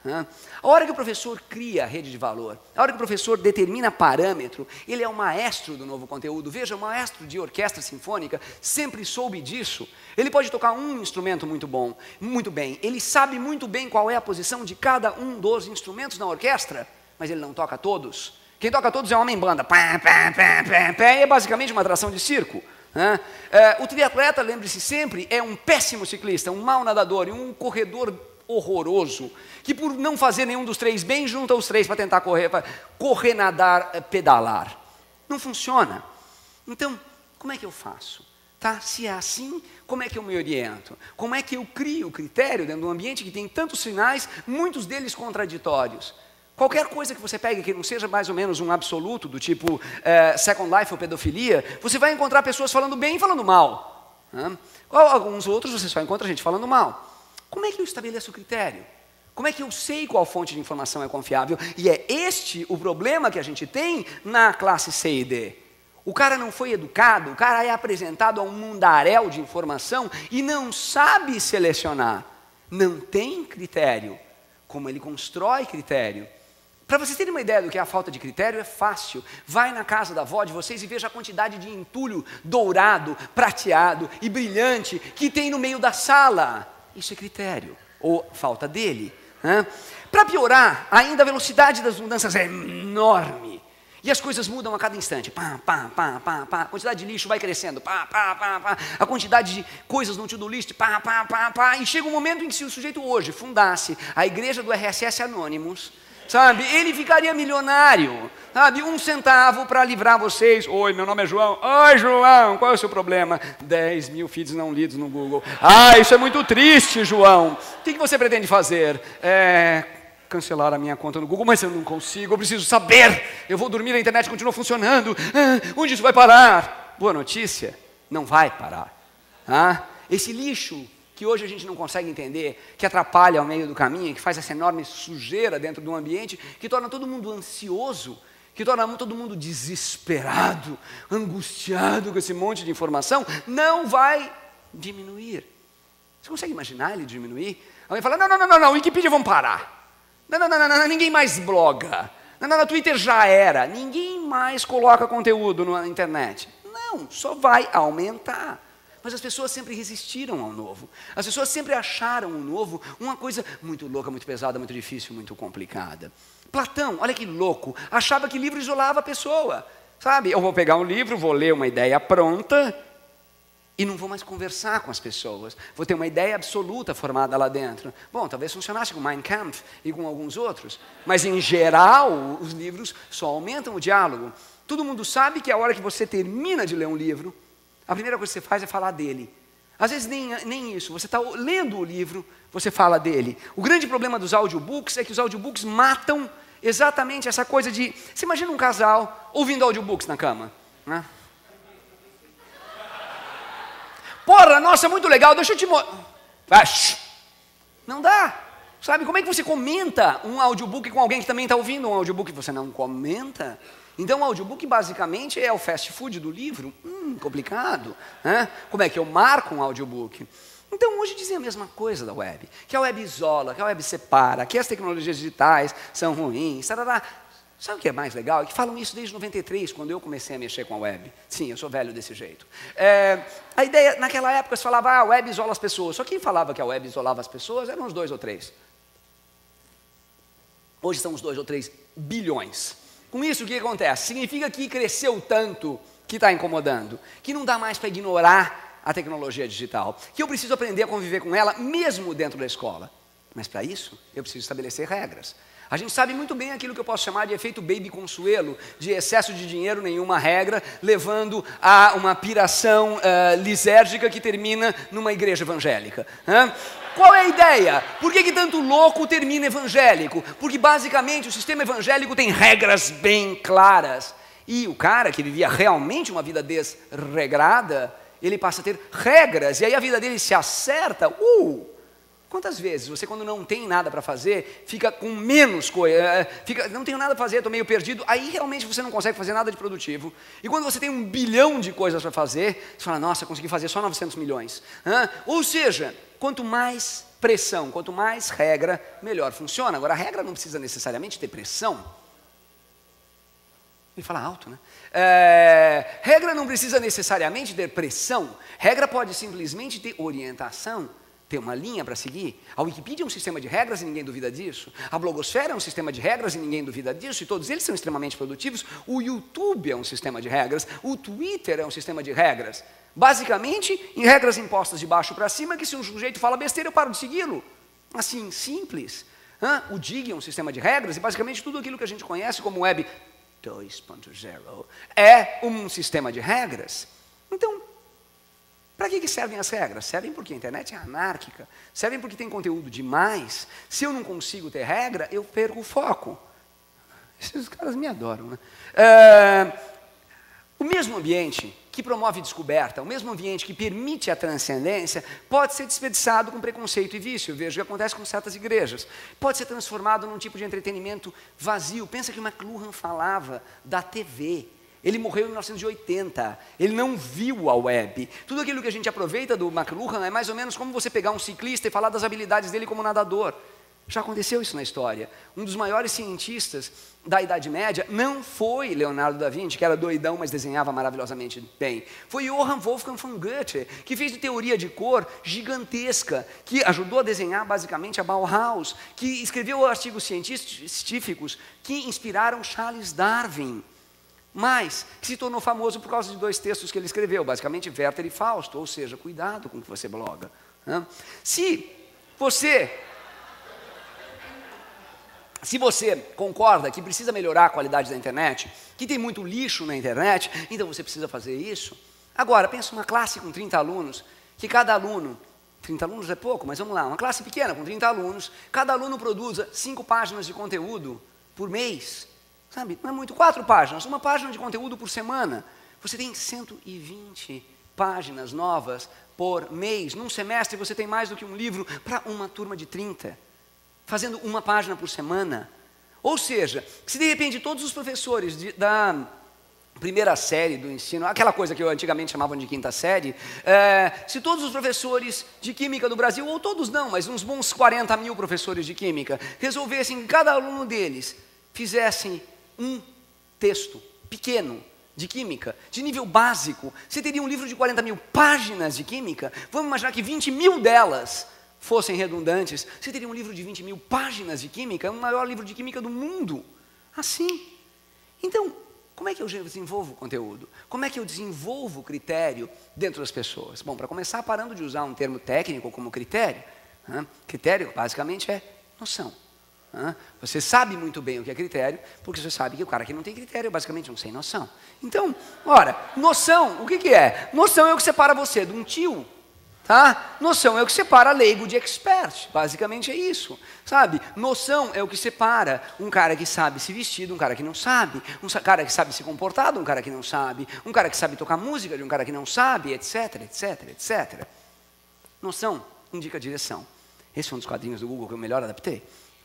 A hora que o professor cria a rede de valor, a hora que o professor determina parâmetro, ele é o maestro do novo conteúdo. Veja, o maestro de orquestra sinfônica sempre soube disso. Ele pode tocar um instrumento muito bom, muito bem. Ele sabe muito bem qual é a posição de cada um dos instrumentos na orquestra, mas ele não toca todos. Quem toca todos é homem-banda. Pá, pá, pá, pá, pá, é basicamente uma atração de circo. O triatleta, lembre-se sempre, é um péssimo ciclista, um mau nadador e um corredor horroroso, que por não fazer nenhum dos três bem, junta os três para tentar correr, nadar, pedalar. Não funciona. Então, como é que eu faço? Se é assim, como é que eu me oriento? Como é que eu crio critério dentro de um ambiente que tem tantos sinais, muitos deles contraditórios? Qualquer coisa que você pegue que não seja mais ou menos um absoluto, do tipo Second Life ou pedofilia, você vai encontrar pessoas falando bem e falando mal. Alguns outros você só encontra gente falando mal. Como é que eu estabeleço o critério? Como é que eu sei qual fonte de informação é confiável? E é este o problema que a gente tem na classe C e D. O cara não foi educado, o cara é apresentado a um mundaréu de informação e não sabe selecionar. Não tem critério. Como ele constrói critério? Para vocês terem uma ideia do que é a falta de critério, é fácil. Vai na casa da avó de vocês e veja a quantidade de entulho dourado, prateado e brilhante que tem no meio da sala. Isso é critério, ou falta dele. Para piorar, ainda a velocidade das mudanças é enorme. E as coisas mudam a cada instante. Pá, pá, pá, pá, pá. A quantidade de lixo vai crescendo. Pá, pá, pá, pá. A quantidade de coisas no to-do list. Pá, pá, pá, pá. E chega um momento em que se o sujeito hoje fundasse a igreja do RSS Anonymous, sabe, ele ficaria milionário. Sabe, 1 centavo para livrar vocês. Oi, meu nome é João. Oi, João, qual é o seu problema? 10 mil feeds não lidos no Google. Isso é muito triste, João. O que você pretende fazer? Cancelar a minha conta no Google, mas eu não consigo, eu preciso saber. Eu vou dormir, a internet continua funcionando. Onde isso vai parar? Boa notícia, não vai parar. Esse lixo que hoje a gente não consegue entender, que atrapalha ao meio do caminho, que faz essa enorme sujeira dentro de um ambiente, que torna todo mundo ansioso, que torna todo mundo desesperado, angustiado com esse monte de informação, não vai diminuir. Você consegue imaginar ele diminuir? Alguém fala, não, Wikipedia vamos parar. Não, ninguém mais bloga. Não, Twitter já era. Ninguém mais coloca conteúdo na internet. Não, só vai aumentar. Mas as pessoas sempre resistiram ao novo. As pessoas sempre acharam o novo uma coisa muito louca, muito pesada, muito difícil, muito complicada. Platão, olha que louco, achava que livro isolava a pessoa. Sabe, eu vou pegar um livro, vou ler uma ideia pronta e não vou mais conversar com as pessoas. Vou ter uma ideia absoluta formada lá dentro. Bom, talvez funcionasse com Mein Kampf e com alguns outros. Mas, em geral, os livros só aumentam o diálogo. Todo mundo sabe que a hora que você termina de ler um livro, a primeira coisa que você faz é falar dele. Às vezes nem isso. Você está lendo o livro, você fala dele. O grande problema dos audiobooks é que os audiobooks matam exatamente essa coisa de... Você imagina um casal ouvindo audiobooks na cama, né? Porra, nossa, muito legal, deixa eu te mostrar. Não dá. Sabe, como é que você comenta um audiobook com alguém que também está ouvindo um audiobook? Você não comenta. Então, o audiobook basicamente é o fast food do livro. Complicado. Como é que eu marco um audiobook? Então, hoje dizem a mesma coisa da web. Que a web isola, que a web separa, que as tecnologias digitais são ruins. Tarará. Sabe o que é mais legal? É que falam isso desde 93, quando eu comecei a mexer com a web. Sim, eu sou velho desse jeito. A ideia, naquela época, se falava, a web isola as pessoas. Só quem falava que a web isolava as pessoas eram uns 2 ou 3. Hoje são uns 2 ou 3 bilhões. Com isso, o que acontece? Significa que cresceu tanto que está incomodando, que não dá mais para ignorar a tecnologia digital, que eu preciso aprender a conviver com ela, mesmo dentro da escola. Mas para isso, eu preciso estabelecer regras. A gente sabe muito bem aquilo que eu posso chamar de efeito Baby Consuelo, de excesso de dinheiro, nenhuma regra, levando a uma piração lisérgica que termina numa igreja evangélica. Qual é a ideia? Por que tanto louco termina evangélico? Porque basicamente o sistema evangélico tem regras bem claras. E o cara que vivia realmente uma vida desregrada, ele passa a ter regras, e aí a vida dele se acerta. Quantas vezes você, quando não tem nada para fazer, fica com menos coisa, não tenho nada para fazer, estou meio perdido, aí realmente você não consegue fazer nada de produtivo. E quando você tem 1 bilhão de coisas para fazer, você fala, nossa, consegui fazer só 900 milhões. Ou seja, quanto mais pressão, quanto mais regra, melhor funciona. Agora, a regra não precisa necessariamente ter pressão. Ele fala alto, né? Regra não precisa necessariamente ter pressão. Regra pode simplesmente ter orientação, ter uma linha para seguir. A Wikipedia é um sistema de regras e ninguém duvida disso. A blogosfera é um sistema de regras e ninguém duvida disso. E todos eles são extremamente produtivos. O YouTube é um sistema de regras. O Twitter é um sistema de regras. Basicamente, em regras impostas de baixo para cima, que se um sujeito fala besteira, eu paro de segui-lo. Assim, simples. O DIG é um sistema de regras e basicamente tudo aquilo que a gente conhece como Web 2.0 é um sistema de regras. Então, para que servem as regras? Servem porque a internet é anárquica, servem porque tem conteúdo demais. Se eu não consigo ter regra, eu perco o foco. Esses caras me adoram, né? O mesmo ambiente que promove descoberta, o mesmo ambiente que permite a transcendência, pode ser desperdiçado com preconceito e vício. Eu vejo o que acontece com certas igrejas. Pode ser transformado num tipo de entretenimento vazio. Pensa que o McLuhan falava da TV. Ele morreu em 1980, ele não viu a web. Tudo aquilo que a gente aproveita do McLuhan é mais ou menos como você pegar um ciclista e falar das habilidades dele como nadador. Já aconteceu isso na história. Um dos maiores cientistas da Idade Média não foi Leonardo da Vinci, que era doidão, mas desenhava maravilhosamente bem. Foi Johann Wolfgang von Goethe, que fez de teoria de cor gigantesca, que ajudou a desenhar basicamente a Bauhaus, que escreveu artigos científicos que inspiraram Charles Darwin, mas que se tornou famoso por causa de 2 textos que ele escreveu, basicamente Werther e Fausto, ou seja, cuidado com o que você bloga. Se você concorda que precisa melhorar a qualidade da internet, que tem muito lixo na internet, então você precisa fazer isso. Agora, pensa uma classe com 30 alunos, que cada aluno, 30 alunos é pouco, mas vamos lá, uma classe pequena com 30 alunos, cada aluno produza 5 páginas de conteúdo por mês. Sabe, não é muito, 4 páginas, 1 página de conteúdo por semana. Você tem 120 páginas novas por mês. Num semestre você tem mais do que um livro para uma turma de 30. Fazendo 1 página por semana. Ou seja, se de repente todos os professores da primeira série do ensino, aquela coisa que eu antigamente chamavam de 5ª série, se todos os professores de química do Brasil, ou todos não, mas uns bons 40 mil professores de química, resolvessem que cada aluno deles fizessem um texto pequeno de química, de nível básico, você teria um livro de 40 mil páginas de química. Vamos imaginar que 20 mil delas fossem redundantes, você teria um livro de 20 mil páginas de química, o maior livro de química do mundo. Assim. Então, como é que eu desenvolvo conteúdo? Como é que eu desenvolvo critério dentro das pessoas? Bom, para começar, parando de usar um termo técnico como critério. Critério, basicamente, é noção. Você sabe muito bem o que é critério, porque você sabe que o cara que não tem critério é basicamente um sem noção. Então, ora, noção, o que é? Noção é o que separa você de um tio. Noção é o que separa leigo de expert, basicamente é isso, sabe? Noção é o que separa um cara que sabe se vestir de um cara que não sabe, um cara que sabe se comportar de um cara que não sabe, um cara que sabe tocar música de um cara que não sabe, etc, etc, etc. Noção indica direção. Esse foi um dos quadrinhos do Google que eu melhor adaptei.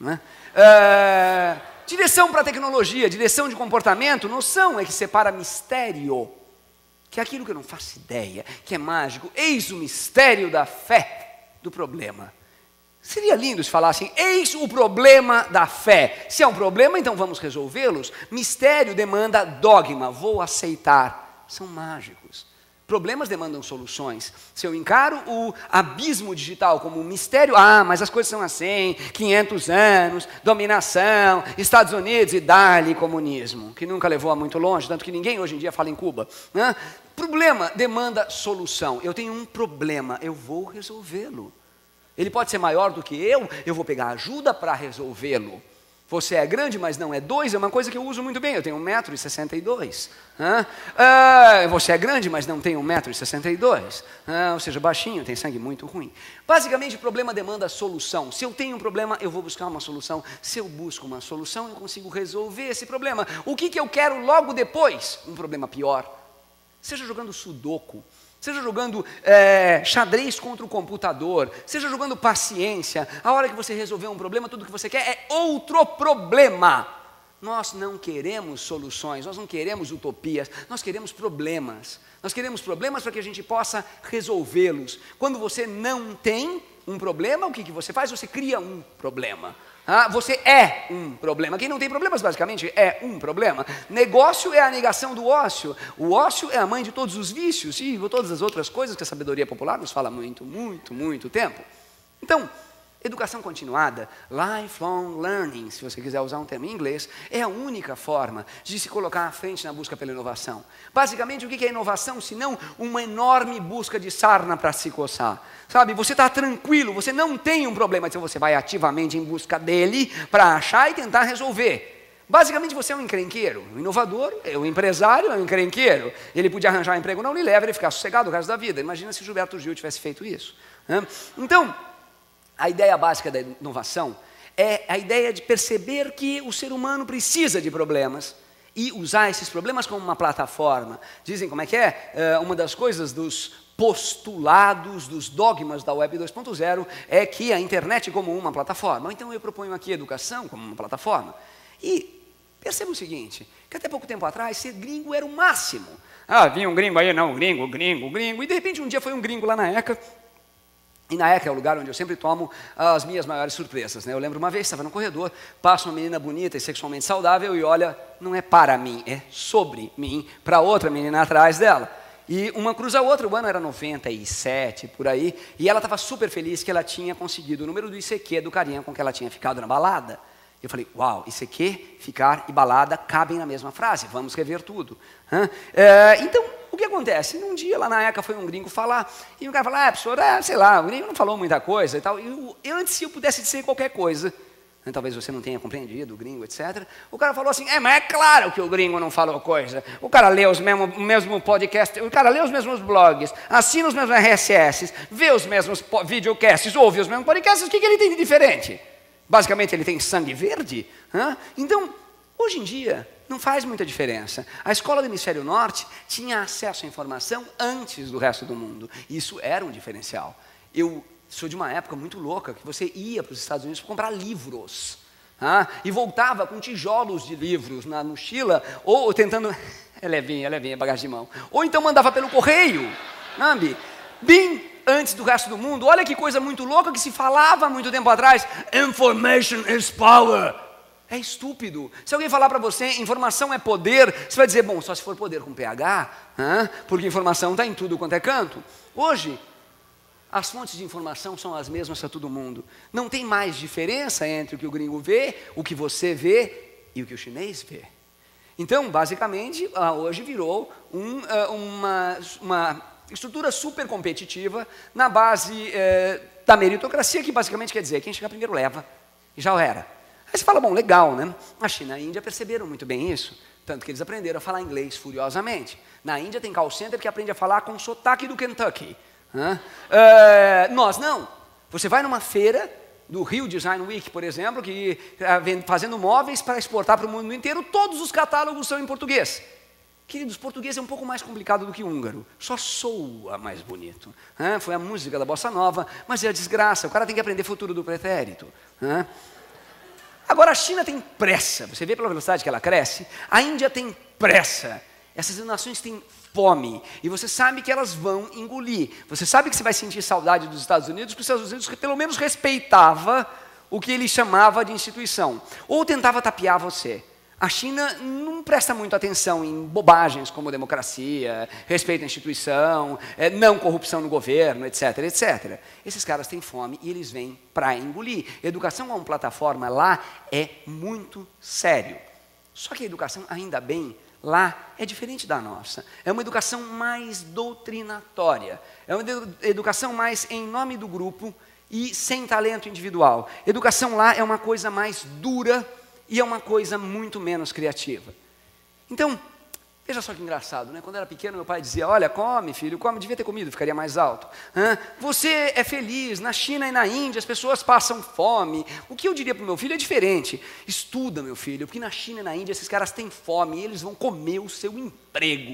Direção para a tecnologia, direção de comportamento, noção é que separa mistério, que é aquilo que eu não faço ideia, que é mágico. Eis o mistério da fé do problema. Seria lindo se falassem, eis o problema da fé. Se é um problema, então vamos resolvê-los. Mistério demanda dogma, vou aceitar. São mágicos. Problemas demandam soluções. Se eu encaro o abismo digital como um mistério, mas as coisas são assim, 500 anos, dominação, Estados Unidos e dali comunismo, que nunca levou a muito longe, tanto que ninguém hoje em dia fala em Cuba. Problema demanda solução. Eu tenho um problema, eu vou resolvê-lo. Ele pode ser maior do que eu vou pegar ajuda para resolvê-lo. Você é grande, mas não é 2, é uma coisa que eu uso muito bem. Eu tenho 1,62 m. Você é grande, mas não tem 1,62 m. Ou seja, baixinho, tem sangue muito ruim. Basicamente, o problema demanda solução. Se eu tenho um problema, eu vou buscar uma solução. Se eu busco uma solução, eu consigo resolver esse problema. O que eu quero logo depois? Um problema pior. Seja jogando sudoku, seja jogando xadrez contra o computador, seja jogando paciência, a hora que você resolver um problema, tudo que você quer é outro problema. Nós não queremos soluções, nós não queremos utopias, nós queremos problemas. Nós queremos problemas para que a gente possa resolvê-los. Quando você não tem um problema, o que você faz? Você cria um problema. Você é um problema. Quem não tem problemas, basicamente, é um problema. Negócio é a negação do ócio. O ócio é a mãe de todos os vícios e todas as outras coisas que a sabedoria popular nos fala há muito tempo. Então, educação continuada, lifelong learning, se você quiser usar um termo em inglês, é a única forma de se colocar à frente na busca pela inovação. Basicamente, o que é inovação, senão uma enorme busca de sarna para se coçar? Sabe, você está tranquilo, você não tem um problema, então você vai ativamente em busca dele para achar e tentar resolver. Basicamente, você é um encrenqueiro. O inovador, o empresário é um encrenqueiro. Ele podia arranjar um emprego na Unilever e ficar sossegado o resto da vida. Imagina se Gilberto Gil tivesse feito isso. Então, a ideia básica da inovação é a ideia de perceber que o ser humano precisa de problemas e usar esses problemas como uma plataforma. Dizem como é que é? Uma das coisas dos postulados, dos dogmas da Web 2.0 é que a internet como uma plataforma. Então eu proponho aqui a educação como uma plataforma. E perceba o seguinte, que até pouco tempo atrás ser gringo era o máximo. Vinha um gringo aí, não, gringo. E de repente um dia foi um gringo lá na ECA. E na ECA é o lugar onde eu sempre tomo as minhas maiores surpresas. Eu lembro uma vez, estava no corredor, passa uma menina bonita e sexualmente saudável e olha, não é para mim, é sobre mim, para outra menina atrás dela. E uma cruza a outra, o ano era 97, por aí, e ela estava super feliz que ela tinha conseguido o número do ICQ do carinha com que ela tinha ficado na balada. Eu falei, uau, ICQ, ficar e balada cabem na mesma frase, vamos rever tudo. Então, o que acontece? Num dia lá na ECA foi um gringo falar, e o cara falou, professor, sei lá, o gringo não falou muita coisa e tal. E antes, se eu pudesse dizer qualquer coisa, talvez você não tenha compreendido o gringo, etc. O cara falou assim, mas é claro que o gringo não falou coisa. O cara lê o mesmo podcast, o cara lê os mesmos blogs, assina os mesmos RSS, vê os mesmos videocasts, ouve os mesmos podcasts, o que ele tem de diferente? Basicamente, ele tem sangue verde? Então, hoje em dia, não faz muita diferença. A escola do Hemisfério Norte tinha acesso à informação antes do resto do mundo. Isso era um diferencial. Eu sou de uma época muito louca, que você ia para os Estados Unidos para comprar livros. E voltava com tijolos de livros na mochila, ou tentando... É levinha, bagagem de mão. Ou então mandava pelo correio, sabe? Bem antes do resto do mundo. Olha que coisa muito louca que se falava há muito tempo atrás. Information is power. É estúpido. Se alguém falar para você, informação é poder, você vai dizer, bom, só se for poder com PH, porque informação está em tudo quanto é canto. Hoje, as fontes de informação são as mesmas para todo mundo. Não tem mais diferença entre o que o gringo vê, o que você vê e o que o chinês vê. Então, basicamente, hoje virou uma estrutura super competitiva na base da meritocracia, que basicamente quer dizer, quem chegar primeiro leva, e já era. Aí você fala, bom, legal, né? A China e a Índia perceberam muito bem isso, tanto que eles aprenderam a falar inglês furiosamente. Na Índia tem call center que aprende a falar com sotaque do Kentucky. Nós não. Você vai numa feira do Rio Design Week, por exemplo, que fazendo móveis para exportar para o mundo inteiro, todos os catálogos são em português. Queridos, português é um pouco mais complicado do que húngaro, só soa mais bonito. Foi a música da bossa nova, mas é a desgraça, o cara tem que aprender futuro do pretérito. Agora a China tem pressa, você vê pela velocidade que ela cresce, a Índia tem pressa, essas nações têm fome, e você sabe que elas vão engolir, você sabe que você vai sentir saudade dos Estados Unidos, porque os Estados Unidos pelo menos respeitava o que ele chamava de instituição, ou tentava tapear você. A China não presta muito atenção em bobagens como democracia, respeito à instituição, não corrupção no governo, etc, etc. Esses caras têm fome e eles vêm para engolir. Educação como plataforma lá é muito sério. Só que a educação, ainda bem, lá é diferente da nossa. É uma educação mais doutrinatória. É uma educação mais em nome do grupo e sem talento individual. Educação lá é uma coisa mais dura e é uma coisa muito menos criativa. Então, veja só que engraçado, né? Quando eu era pequeno, meu pai dizia, olha, come, filho, come, devia ter comido, ficaria mais alto. Você é feliz, na China e na Índia as pessoas passam fome. O que eu diria para o meu filho é diferente. Estuda, meu filho, porque na China e na Índia esses caras têm fome e eles vão comer o seu emprego.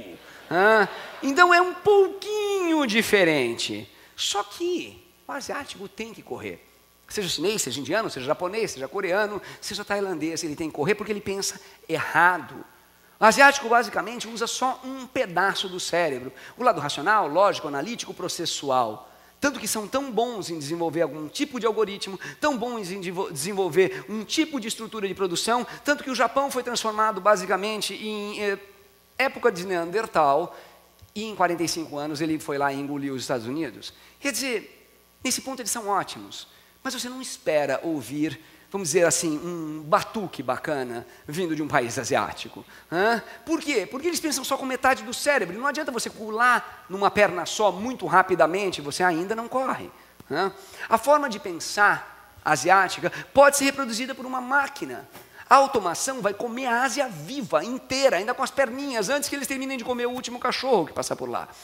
Então é um pouquinho diferente. Só que o asiático tem que correr. Seja chinês, seja indiano, seja japonês, seja coreano, seja tailandês, ele tem que correr porque ele pensa errado. O asiático, basicamente, usa só um pedaço do cérebro. O lado racional, lógico, analítico, processual. Tanto que são tão bons em desenvolver algum tipo de algoritmo, tão bons em desenvolver um tipo de estrutura de produção, tanto que o Japão foi transformado, basicamente, em época de Neandertal, e em 45 anos ele foi lá e engoliu os Estados Unidos. Quer dizer, nesse ponto eles são ótimos. Mas você não espera ouvir, vamos dizer assim, um batuque bacana vindo de um país asiático. Por quê? Porque eles pensam só com metade do cérebro. Não adianta você pular numa perna só muito rapidamente, você ainda não corre. A forma de pensar asiática pode ser reproduzida por uma máquina. A automação vai comer a Ásia viva, inteira, ainda com as perninhas, antes que eles terminem de comer o último cachorro que passar por lá.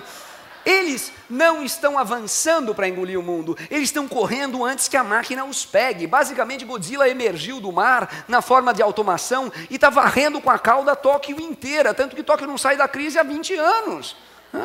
Eles não estão avançando para engolir o mundo, eles estão correndo antes que a máquina os pegue. Basicamente, Godzilla emergiu do mar na forma de automação e está varrendo com a cauda Tóquio inteira, tanto que Tóquio não sai da crise há 20 anos.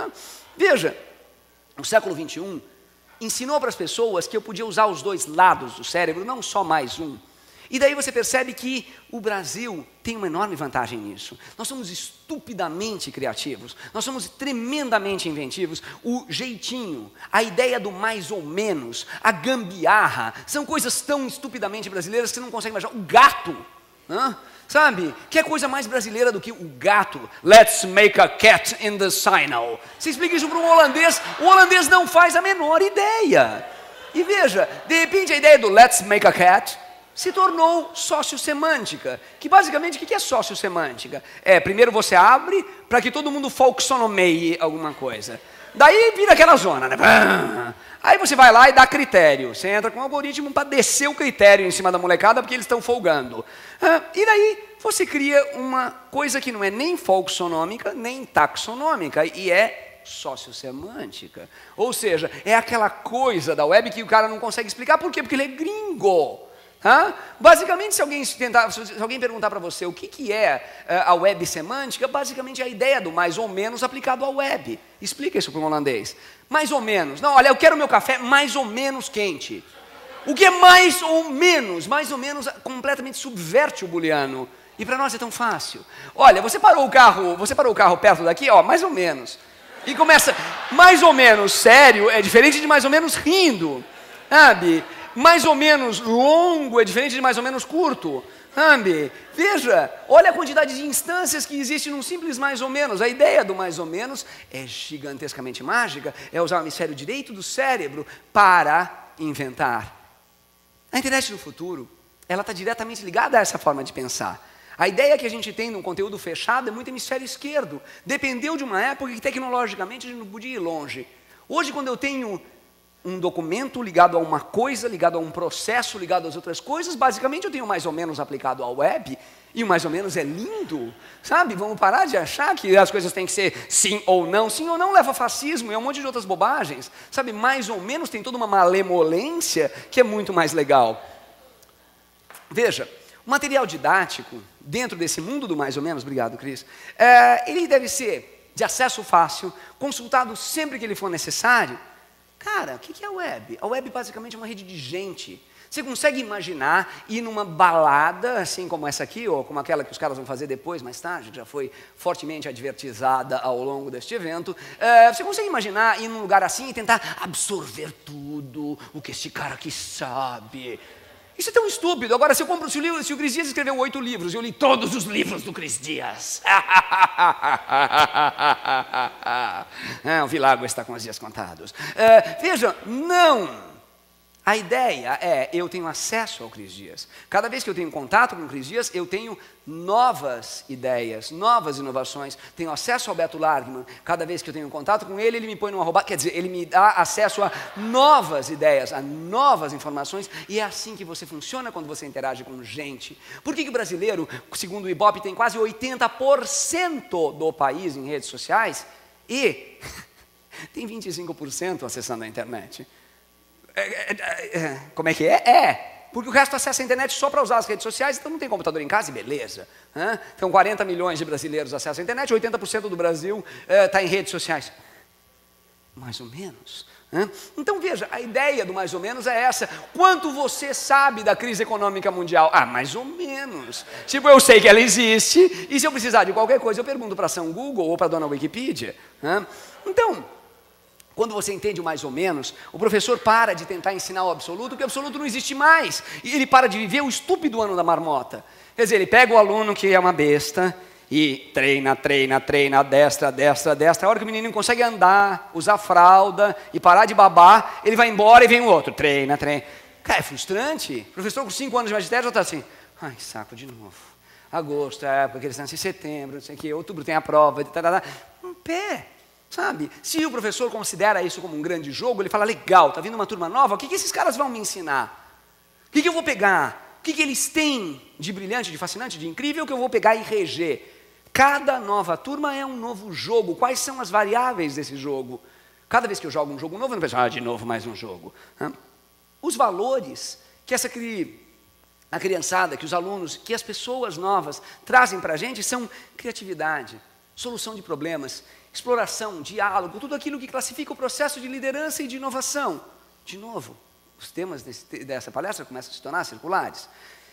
Veja, o século XXI ensinou para as pessoas que eu podia usar os dois lados do cérebro, não só mais um. E daí você percebe que o Brasil tem uma enorme vantagem nisso. Nós somos estupidamente criativos, nós somos tremendamente inventivos. O jeitinho, a ideia do mais ou menos, a gambiarra, são coisas tão estupidamente brasileiras que você não consegue imaginar. O gato, sabe? Que é coisa mais brasileira do que o gato. Let's make a cat in the sino. Você explica isso para um holandês, o holandês não faz a menor ideia. E veja, de repente a ideia do let's make a cat se tornou sociosemântica, que basicamente o que é sociosemântica? Primeiro você abre para que todo mundo folksonomeie alguma coisa. Daí vira aquela zona, né? Aí você vai lá e dá critério. Você entra com um algoritmo para descer o critério em cima da molecada porque eles estão folgando. E daí você cria uma coisa que não é nem folksonômica, nem taxonômica, e é sociosemântica. Ou seja, é aquela coisa da web que o cara não consegue explicar. Por quê? Porque ele é gringo. Basicamente, se alguém perguntar para você o que é a web semântica, basicamente é a ideia do mais ou menos aplicado à web. Explica isso para um holandês. Mais ou menos. Não, olha, eu quero meu café mais ou menos quente. O que é mais ou menos? Mais ou menos completamente subverte o booleano. E para nós é tão fácil. Olha, você parou o carro perto daqui, ó, mais ou menos. E começa, mais ou menos sério é diferente de mais ou menos rindo. Sabe? Mais ou menos longo é diferente de mais ou menos curto. Veja, olha a quantidade de instâncias que existe num simples mais ou menos. A ideia do mais ou menos é gigantescamente mágica, é usar o hemisfério direito do cérebro para inventar. A internet do futuro, ela está diretamente ligada a essa forma de pensar. A ideia que a gente tem num conteúdo fechado é muito hemisfério esquerdo. Dependeu de uma época que tecnologicamente a gente não podia ir longe. Hoje, quando eu tenho um documento ligado a uma coisa, ligado a um processo, ligado às outras coisas, basicamente eu tenho mais ou menos aplicado à web, e o mais ou menos é lindo, sabe? Vamos parar de achar que as coisas têm que ser sim ou não leva a fascismo e a um monte de outras bobagens, sabe? Mais ou menos tem toda uma malemolência que é muito mais legal. Veja, o material didático, dentro desse mundo do mais ou menos, obrigado, Cris, ele deve ser de acesso fácil, consultado sempre que ele for necessário. Cara, o que é a web? A web basicamente é uma rede de gente. Você consegue imaginar ir numa balada, assim como essa aqui, ou como aquela que os caras vão fazer depois, mais tarde, que já foi fortemente advertizada ao longo deste evento. Você consegue imaginar ir num lugar assim e tentar absorver tudo o que esse cara aqui sabe? Isso é tão estúpido. Agora, se o Cris Dias escreveu 8 livros e eu li todos os livros do Cris Dias. O Világua está com os dias contados. Veja, não. A ideia é, eu tenho acesso ao Cris Dias. Cada vez que eu tenho contato com o Cris Dias, eu tenho novas ideias, novas inovações. Tenho acesso ao Beto Largman. Cada vez que eu tenho contato com ele, ele me põe numa roubada. Quer dizer, ele me dá acesso a novas ideias, a novas informações. E é assim que você funciona quando você interage com gente. Por que o brasileiro, segundo o Ibope, tem quase 80% do país em redes sociais e tem 25% acessando a internet? Como é que é? Porque o resto acessa a internet só para usar as redes sociais, então não tem computador em casa e beleza. Então 40 milhões de brasileiros acessam a internet, 80% do Brasil está em redes sociais. Mais ou menos. Então veja, a ideia do mais ou menos é essa. Quanto você sabe da crise econômica mundial? Ah, mais ou menos. Tipo, eu sei que ela existe, e se eu precisar de qualquer coisa, eu pergunto para a São Google ou para a dona Wikipedia. Então, quando você entende o mais ou menos, o professor para de tentar ensinar o absoluto, porque o absoluto não existe mais. E ele para de viver o estúpido ano da marmota. Quer dizer, ele pega o aluno que é uma besta e treina, destra. A hora que o menino consegue andar, usar fralda e parar de babar, ele vai embora e vem o outro. Treina. Cara, é frustrante. O professor com 5 anos de magistério já está assim, ai, saco de novo. Agosto, é a época que eles nascem em setembro, não sei o quê, outubro tem a prova, um pé. Sabe, se o professor considera isso como um grande jogo, ele fala, legal, está vindo uma turma nova, o que esses caras vão me ensinar? O que eu vou pegar? O que eles têm de brilhante, de fascinante, de incrível que eu vou pegar e reger? Cada nova turma é um novo jogo. Quais são as variáveis desse jogo? Cada vez que eu jogo um jogo novo, eu não penso, de novo mais um jogo. Os valores que a criançada, que os alunos, que as pessoas novas trazem para a gente são criatividade, solução de problemas, exploração, diálogo, tudo aquilo que classifica o processo de liderança e de inovação. De novo, os temas dessa palestra começam a se tornar circulares.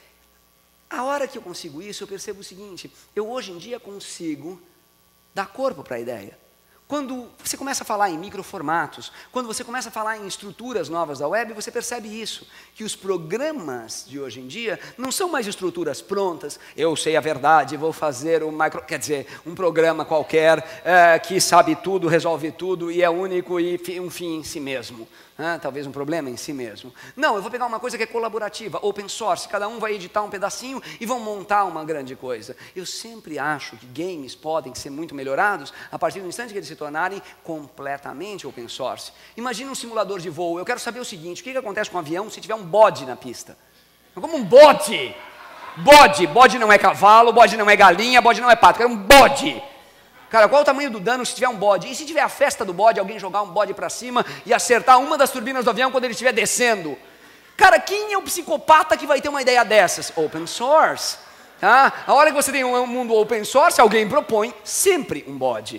A hora que eu consigo isso, eu percebo o seguinte, eu hoje em dia consigo dar corpo para a ideia. Quando você começa a falar em microformatos, quando você começa a falar em estruturas novas da web, você percebe isso, que os programas de hoje em dia não são mais estruturas prontas, eu sei a verdade, vou fazer um programa qualquer que sabe tudo, resolve tudo e é único e um fim em si mesmo. Talvez um problema em si mesmo. Não, eu vou pegar uma coisa que é colaborativa, open source, cada um vai editar um pedacinho e vão montar uma grande coisa. Eu sempre acho que games podem ser muito melhorados a partir do instante que eles se tornarem completamente open source. Imagina um simulador de voo, eu quero saber o seguinte, o que acontece com um avião se tiver um bode na pista? Como um bode? Bode não é cavalo, bode não é galinha, bode não é pato, eu quero um bode. Cara, qual é o tamanho do dano se tiver um bode? E se tiver a festa do bode, alguém jogar um bode para cima e acertar uma das turbinas do avião quando ele estiver descendo? Cara, quem é o psicopata que vai ter uma ideia dessas? Open source. A hora que você tem um mundo open source, alguém propõe sempre um bode.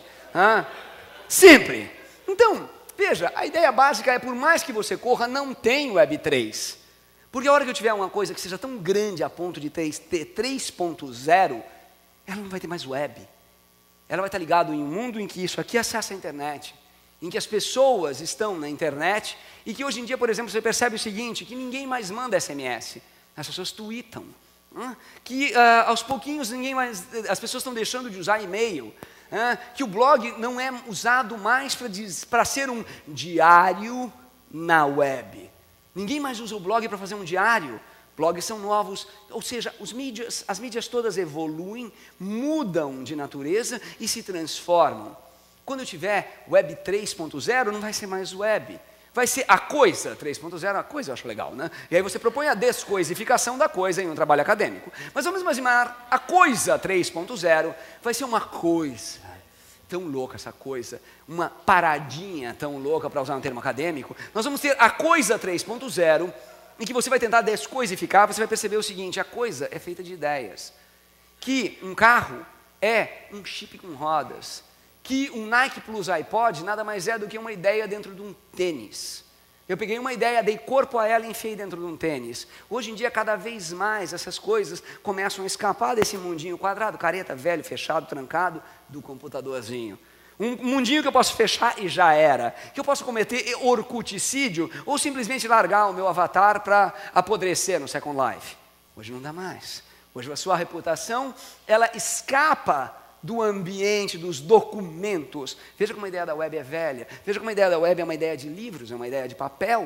Sempre. Então, veja, a ideia básica é, por mais que você corra, não tem Web3. Porque a hora que eu tiver uma coisa que seja tão grande a ponto de ter 3.0, ela não vai ter mais web. Ela vai estar ligada em um mundo em que isso aqui acessa a internet, em que as pessoas estão na internet e que hoje em dia, por exemplo, você percebe o seguinte, que ninguém mais manda SMS, as pessoas tweetam, que aos pouquinhos as pessoas estão deixando de usar e-mail, que o blog não é usado mais para ser um diário na web. Ninguém mais usa o blog para fazer um diário. Blogs são novos, ou seja, as mídias todas evoluem, mudam de natureza e se transformam. Quando eu tiver Web 3.0, não vai ser mais web, vai ser a coisa 3.0, a coisa eu acho legal, né? E aí você propõe a descoisificação da coisa em um trabalho acadêmico. Mas vamos imaginar, a coisa 3.0 vai ser uma coisa tão louca essa coisa, uma paradinha tão louca, para usar um termo acadêmico. Nós vamos ter a coisa 3.0, em que você vai tentar descoisificar, você vai perceber o seguinte, a coisa é feita de ideias. Que um carro é um chip com rodas. Que um Nike Plus iPod nada mais é do que uma ideia dentro de um tênis. Eu peguei uma ideia, dei corpo a ela e enfiei dentro de um tênis. Hoje em dia, cada vez mais, essas coisas começam a escapar desse mundinho quadrado, careta, velho, fechado, trancado, do computadorzinho. Um mundinho que eu posso fechar e já era. Que eu posso cometer orcuticídio ou simplesmente largar o meu avatar para apodrecer no Second Life. Hoje não dá mais. Hoje a sua reputação, ela escapa do ambiente, dos documentos. Veja como a ideia da web é velha. Veja como a ideia da web é uma ideia de livros, é uma ideia de papel.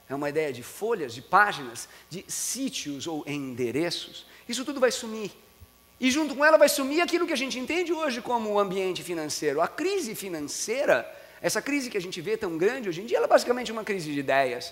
é uma ideia de folhas, de páginas, de sítios ou endereços. Isso tudo vai sumir. E junto com ela vai sumir aquilo que a gente entende hoje como o ambiente financeiro. A crise financeira, essa crise que a gente vê tão grande hoje em dia, ela é basicamente uma crise de ideias.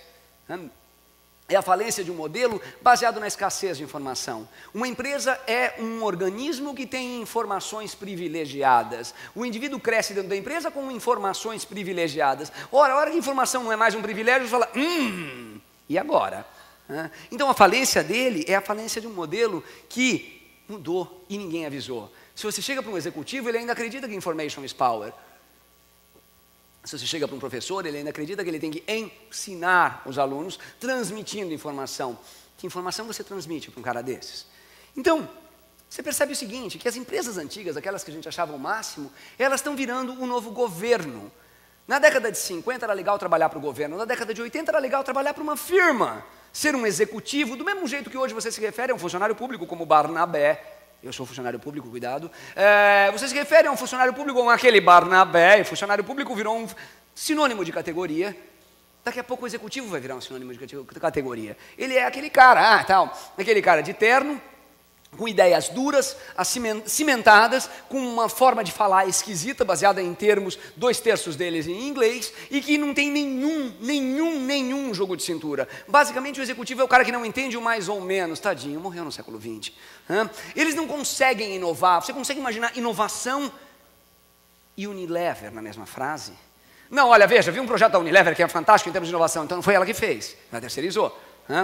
É a falência de um modelo baseado na escassez de informação. Uma empresa é um organismo que tem informações privilegiadas. O indivíduo cresce dentro da empresa com informações privilegiadas. Ora, a hora que a informação não é mais um privilégio, você fala, e agora? Então a falência dele é a falência de um modelo que mudou e ninguém avisou. Se você chega para um executivo, ele ainda acredita que information is power. Se você chega para um professor, ele ainda acredita que ele tem que ensinar os alunos, transmitindo informação. Que informação você transmite para um cara desses? Então, você percebe o seguinte, que as empresas antigas, aquelas que a gente achava o máximo, elas estão virando um novo governo. Na década de 50 era legal trabalhar para o governo, na década de 80 era legal trabalhar para uma firma, ser um executivo, do mesmo jeito que hoje você se refere a um funcionário público como Barnabé. Eu sou funcionário público, cuidado. Você se refere a um funcionário público como aquele Barnabé, e funcionário público virou um sinônimo de categoria. Daqui a pouco o executivo vai virar um sinônimo de categoria. Ele é aquele cara, aquele cara de terno, com ideias duras, cimentadas, com uma forma de falar esquisita, baseada em termos, 2/3 deles em inglês, e que não tem nenhum jogo de cintura. Basicamente, o executivo é o cara que não entende o mais ou menos. Tadinho, morreu no século XX. Eles não conseguem inovar. Você consegue imaginar inovação e Unilever na mesma frase? Não, olha, veja, vi um projeto da Unilever que é fantástico em termos de inovação, então não foi ela que fez, ela terceirizou.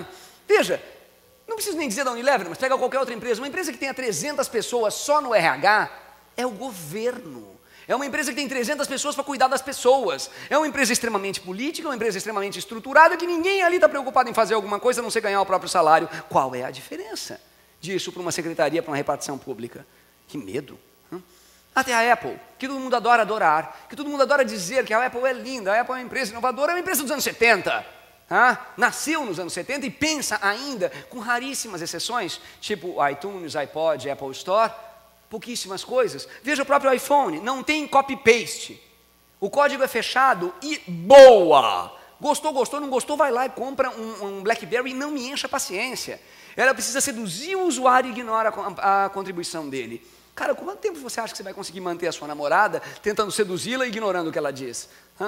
Veja, não preciso nem dizer da Unilever, mas pega qualquer outra empresa. Uma empresa que tenha 300 pessoas só no RH é o governo. É uma empresa que tem 300 pessoas para cuidar das pessoas. É uma empresa extremamente política, uma empresa extremamente estruturada, que ninguém ali está preocupado em fazer alguma coisa a não ser ganhar o próprio salário. Qual é a diferença disso para uma secretaria, para uma repartição pública? Que medo. Até a Apple, que todo mundo adora adorar, que todo mundo adora dizer que a Apple é linda, a Apple é uma empresa inovadora, é uma empresa dos anos 70. Nasceu nos anos 70 e pensa ainda, com raríssimas exceções, tipo iTunes, iPod, Apple Store, pouquíssimas coisas. Veja o próprio iPhone, não tem copy-paste. O código é fechado e boa! Gostou, não gostou, vai lá e compra um BlackBerry e não me encha a paciência. Ela precisa seduzir o usuário e ignora a contribuição dele. Cara, quanto tempo você acha que você vai conseguir manter a sua namorada tentando seduzi-la e ignorando o que ela diz?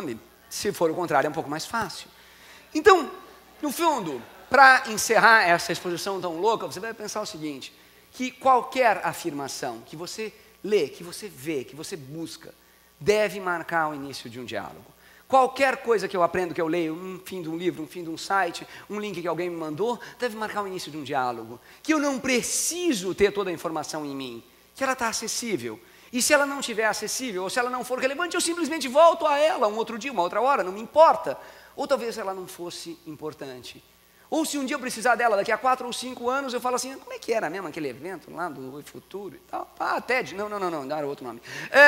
Se for o contrário, é um pouco mais fácil. Então, no fundo, para encerrar essa exposição tão louca, você vai pensar o seguinte, que qualquer afirmação que você lê, que você vê, que você busca, deve marcar o início de um diálogo. Qualquer coisa que eu aprendo, que eu leio, um fim de um livro, um fim de um site, um link que alguém me mandou, deve marcar o início de um diálogo. Que eu não preciso ter toda a informação em mim, que ela está acessível. E se ela não estiver acessível, ou se ela não for relevante, eu simplesmente volto a ela um outro dia, uma outra hora, não me importa. Ou talvez ela não fosse importante. Ou se um dia eu precisar dela, daqui a 4 ou 5 anos, eu falo assim, como é que era mesmo aquele evento lá do Futuro e tal? TED, não, era outro nome.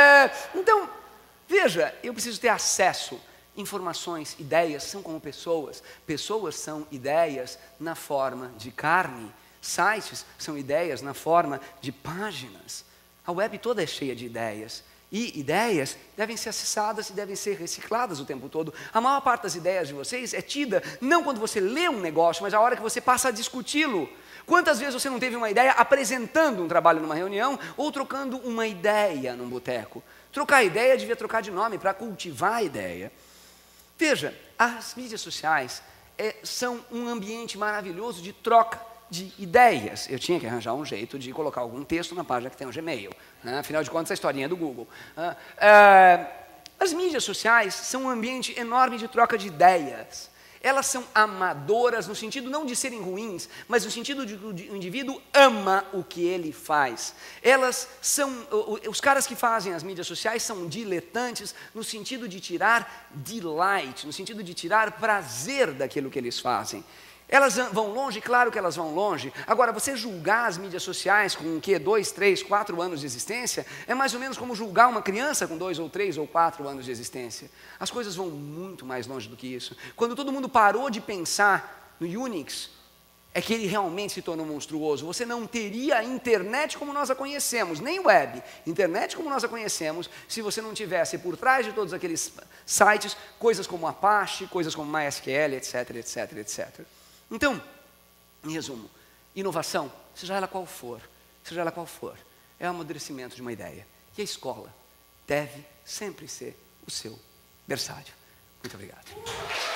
Então, veja, eu preciso ter acesso. Informações, ideias são como pessoas. Pessoas são ideias na forma de carne. Sites são ideias na forma de páginas. A web toda é cheia de ideias. E ideias devem ser acessadas e devem ser recicladas o tempo todo. A maior parte das ideias de vocês é tida não quando você lê um negócio, mas a hora que você passa a discuti-lo. Quantas vezes você não teve uma ideia apresentando um trabalho numa reunião ou trocando uma ideia num boteco? Trocar ideia devia trocar de nome para cultivar a ideia. Veja, as mídias sociais são um ambiente maravilhoso de troca de ideias. Eu tinha que arranjar um jeito de colocar algum texto na página que tem um Gmail. Afinal de contas, a historinha é do Google. As mídias sociais são um ambiente enorme de troca de ideias. Elas são amadoras no sentido não de serem ruins, mas no sentido de que o indivíduo ama o que ele faz. Elas são, os caras que fazem as mídias sociais são diletantes no sentido de tirar delight, no sentido de tirar prazer daquilo que eles fazem. Elas vão longe? Claro que elas vão longe. Agora, você julgar as mídias sociais com 2, 3, 4 anos de existência, é mais ou menos como julgar uma criança com 2 ou 3 ou 4 anos de existência. As coisas vão muito mais longe do que isso. Quando todo mundo parou de pensar no Unix, é que ele realmente se tornou monstruoso. Você não teria a internet como nós a conhecemos, nem web, internet como nós a conhecemos, se você não tivesse por trás de todos aqueles sites, coisas como Apache, coisas como MySQL, etc, etc, etc. Então, em resumo, inovação, seja ela qual for, é o amadurecimento de uma ideia. E a escola deve sempre ser o seu berçário. Muito obrigado.